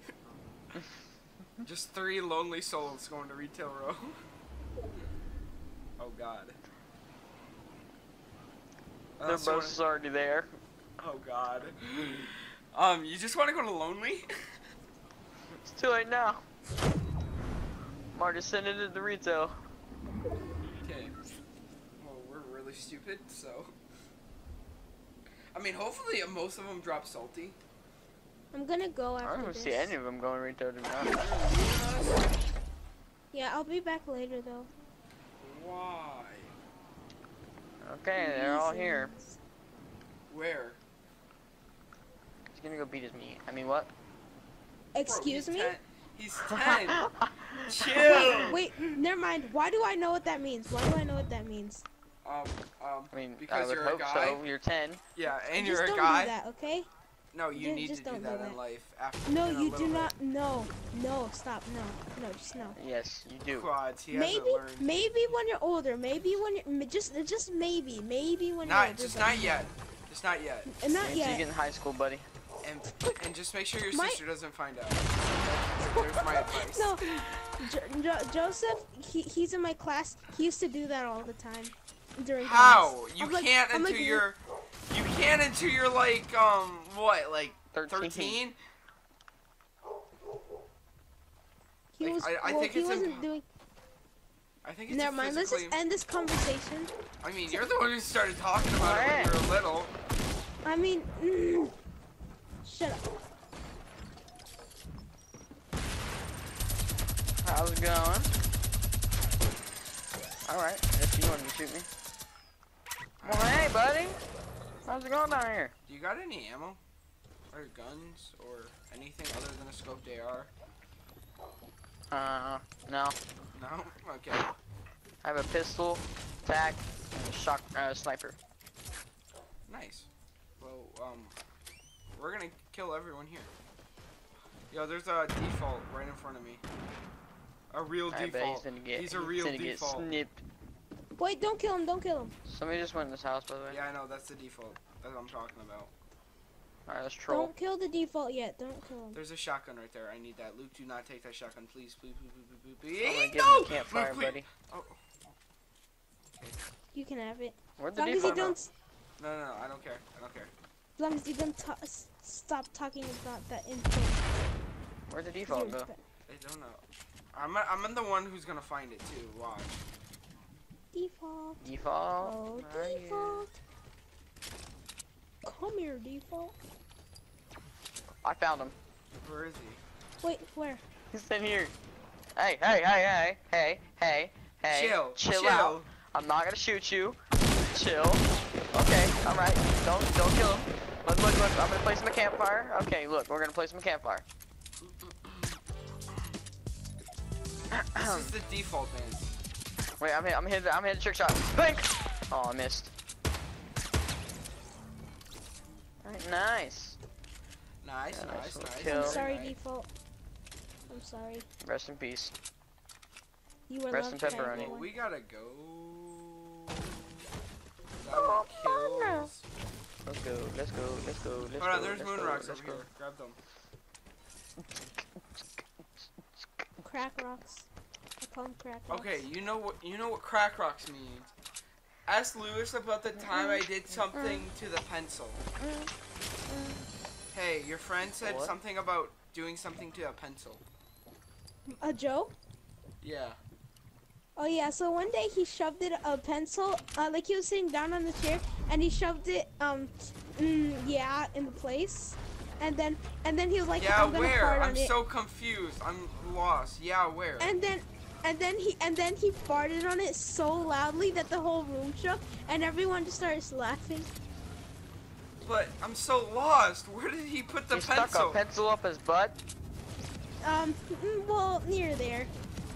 Just three lonely souls going to retail row. Oh God. Uh, Their so boss is already there. Oh God. Um, you just want to go to Lonely? It's too late now. Marty, send it to the retail. Okay. Well, we're really stupid, so. I mean, hopefully uh, most of them drop salty. I'm gonna go I after don't this. see any of them going retail to now. Yeah, I'll be back later though. Why? Okay, they're all here. Reasons. Where? He's gonna go beat his meat. I mean, what? Excuse Bro, he's me? ten. He's ten. Chill. Wait, never mind. Why do I know what that means? Why do I know what that means? Um, um, I mean, because I would you're a hope guy. so. You're ten. Yeah, and Just you're a don't guy. do that, okay? No, you Ju- need just to do don't do that, that. in life. After No, in a you little do bit. not. No, no, stop. No, no, just no. Yes, you do. Quads. He Maybe, hasn't learned. maybe when you're older. Maybe when you're m- just, just maybe, maybe when you're Not, older. just but not yet. Just not yet. uh, Not Until you yet. get in high school, buddy. And and just make sure your My- sister doesn't find out. There's my advice. No, jo- jo- Joseph, he, he's in my class. He used to do that all the time during How? class. You I'm like- can't I'm until like, you're. You can't until you're like um what like Thirteen. thirteen. He like, was. I- I well, think he it's wasn't imp- doing. I think it's. Never a mind. Let's just physically- end this conversation. I mean, you're the one who started talking about it when you were little. I mean, mm, shut up. How's it going? Alright, I guess you wanted to shoot me. Well, hey, buddy. How's it going down here? Do you got any ammo? Or guns? Or anything other than a scoped A R? Uh, no. No? Okay. I have a pistol, tac, and a shock, uh, sniper. Nice. Well, um, we're gonna kill everyone here. Yo, there's a default right in front of me. A real I bet he's default. gonna get, He's a real gonna get default. snipped. Wait, don't kill him. Don't kill him. Somebody just went in this house, by the way. Yeah, I know, that's the default. That's what I'm talking about. Alright, let's troll. Don't kill the default yet. Don't kill him. There's a shotgun right there. I need that. Luke, do not take that shotgun, please. Please, please, please, please, I'm gonna please. give No! him a campfire, Luke, please. buddy. Oh, You can have it. Where'd As the long as you default go? don't. no, no, no, I don't care. I don't care. As long as you don't ta- s- stop talking about that info. Where'd the default go? I don't know. I'm, I'm the one who's gonna find it too. Watch. Default. Default? Oh, Right here. default. Come here, default. I found him. Where is he? Wait, where? He's in here. Hey, hey, hey, hey, hey, hey, hey. Chill, Chill, chill. out. I'm not gonna shoot you. Chill. Okay, alright. Don't don't kill him. Look, look, look. I'm gonna place him a campfire. Okay, look, we're gonna place him a campfire. This is the default, man. Wait, I'm hit, I'm hit, I'm hit a trick shot. Blink! Oh, I missed. Alright, nice. Nice, Yeah, nice, nice nice. kill. I'm sorry, Nice. default. I'm sorry. Rest in peace. You were Rest in loved by pepperoni. Well, everyone. we gotta go. That one kills. Let's go, let's go, let's go, let's Hold go. on, there's let's moon go, rocks let's over go. here. Grab them. Crack rocks. I call them crack rocks. Okay, you know what you know what crack rocks means. Ask Lewis about the time I did something to the pencil. Hey, your friend said What? something about doing something to a pencil. A Joe? Yeah. Oh yeah, so one day he shoved it a pencil, uh, like he was sitting down on the chair, and he shoved it, um, mm, yeah, in the place, and then, and then he was like, Yeah, I'm gonna where? fart I'm on it, so confused. I'm lost. Yeah, where? and then, and then he, and then he farted on it so loudly that the whole room shook, and everyone just started laughing. But I'm so lost. Where did he put the He pencil? stuck a pencil up his butt. Um, mm, well, near there.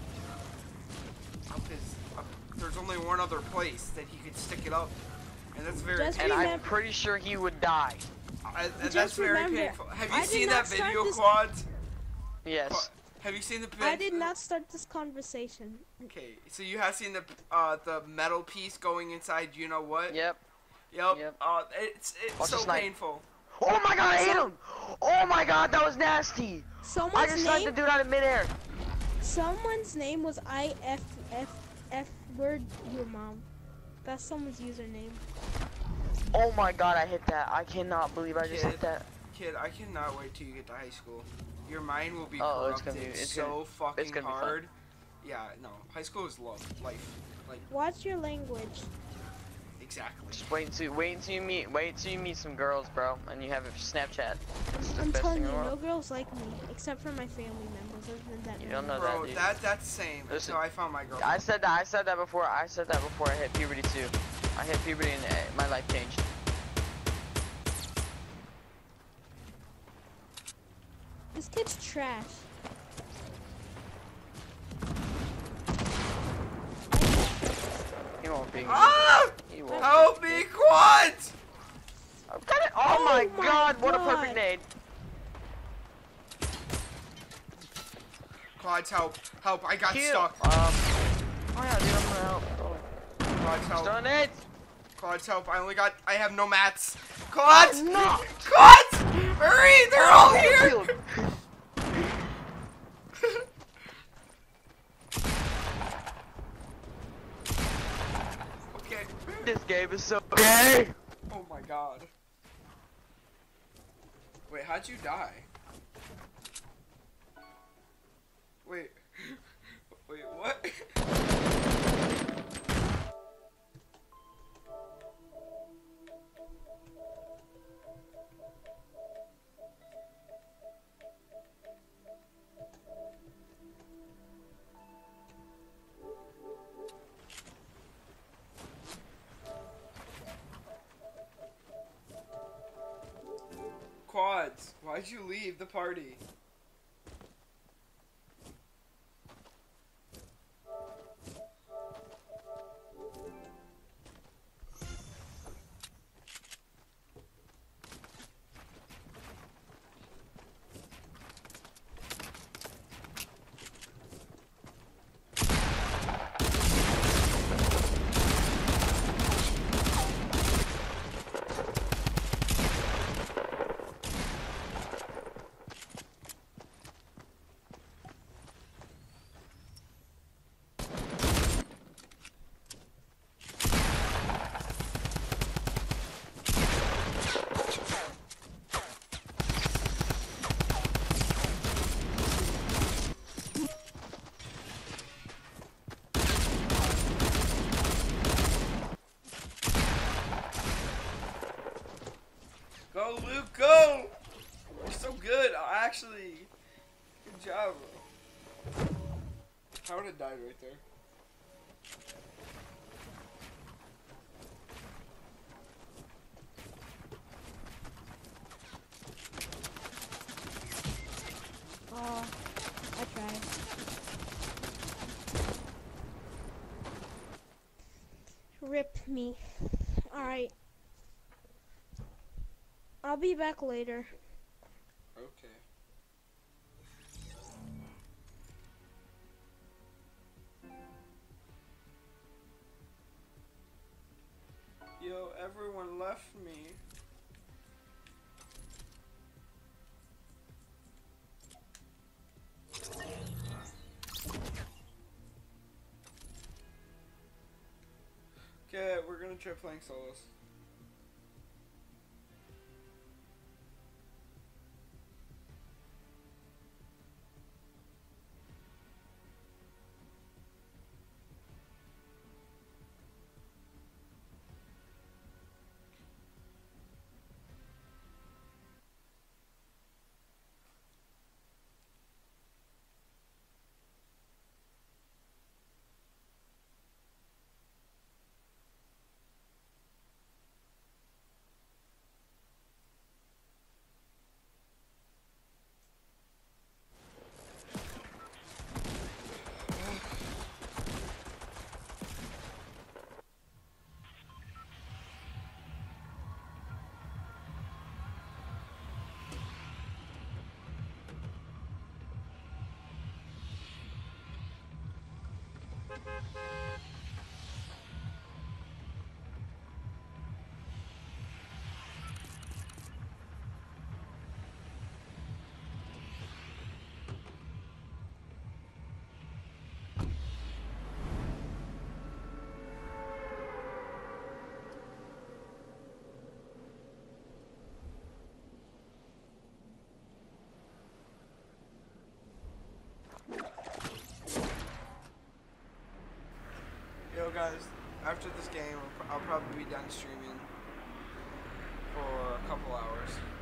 Up his, up, there's only one other place that he could stick it up, and that's very Just And I'm remember- pretty sure he would die. I, and just that's very remember, painful. Have you I did seen not that start video, this- Quads? Yes. Have you seen the? I did not start this conversation. Okay, so you have seen the uh the metal piece going inside. You know what? Yep. Yep. Yep. Uh, it's it's Watch the so snipe. painful. Oh my god, I hit him! Oh my god, that was nasty! I Someone's just sniped the name, dude out of midair. someone's name was I F F F word your mom. That's someone's username. Oh my god, I hit that. I cannot believe I just Kid. hit that. Kid, I cannot wait till you get to high school. Your mind will be Oh, it's corrupted gonna be- it's so gonna- fucking it's gonna be fun. hard. Yeah, no. High school is love, life. Like, What's your language? exactly. Just wait until wait until you meet wait until you meet some girls, bro, and you have a Snapchat. It's the I'm best telling thing you, in the no world. girls like me, except for my family members. Other than that, You no don't know one. Bro, that, dude. that that's the same. Listen, Until I found my girl. I said that I said that before. I said that before I hit puberty too. I hit puberty and uh, my life changed. This kid's trash. He won't be. Ah! He won't. Help me, Quad! I've got it. Oh, Oh my, my god, what a perfect God. nade. Quads, help. Help, I got Cute. stuck. Um, oh yeah, dude, I'm gonna help. Oh, Quads, help. Stun it. Quads, help. I only got, I have no mats. Quads! No. Quads! Hurry, they're all here! Shield. Okay. This game is so gay. Oh my god. Wait, how'd you die? Wait. Wait, what? Quads, why'd you leave the party? Go, Luke, go! You're so good, actually. Good job, bro. I would have died right there. Oh, I tried. Rip me. Alright. I'll be back later. Okay. Yo, everyone left me. Okay, we're gonna try playing solos. after this game, I'll, pro- I'll probably be done streaming for a couple hours.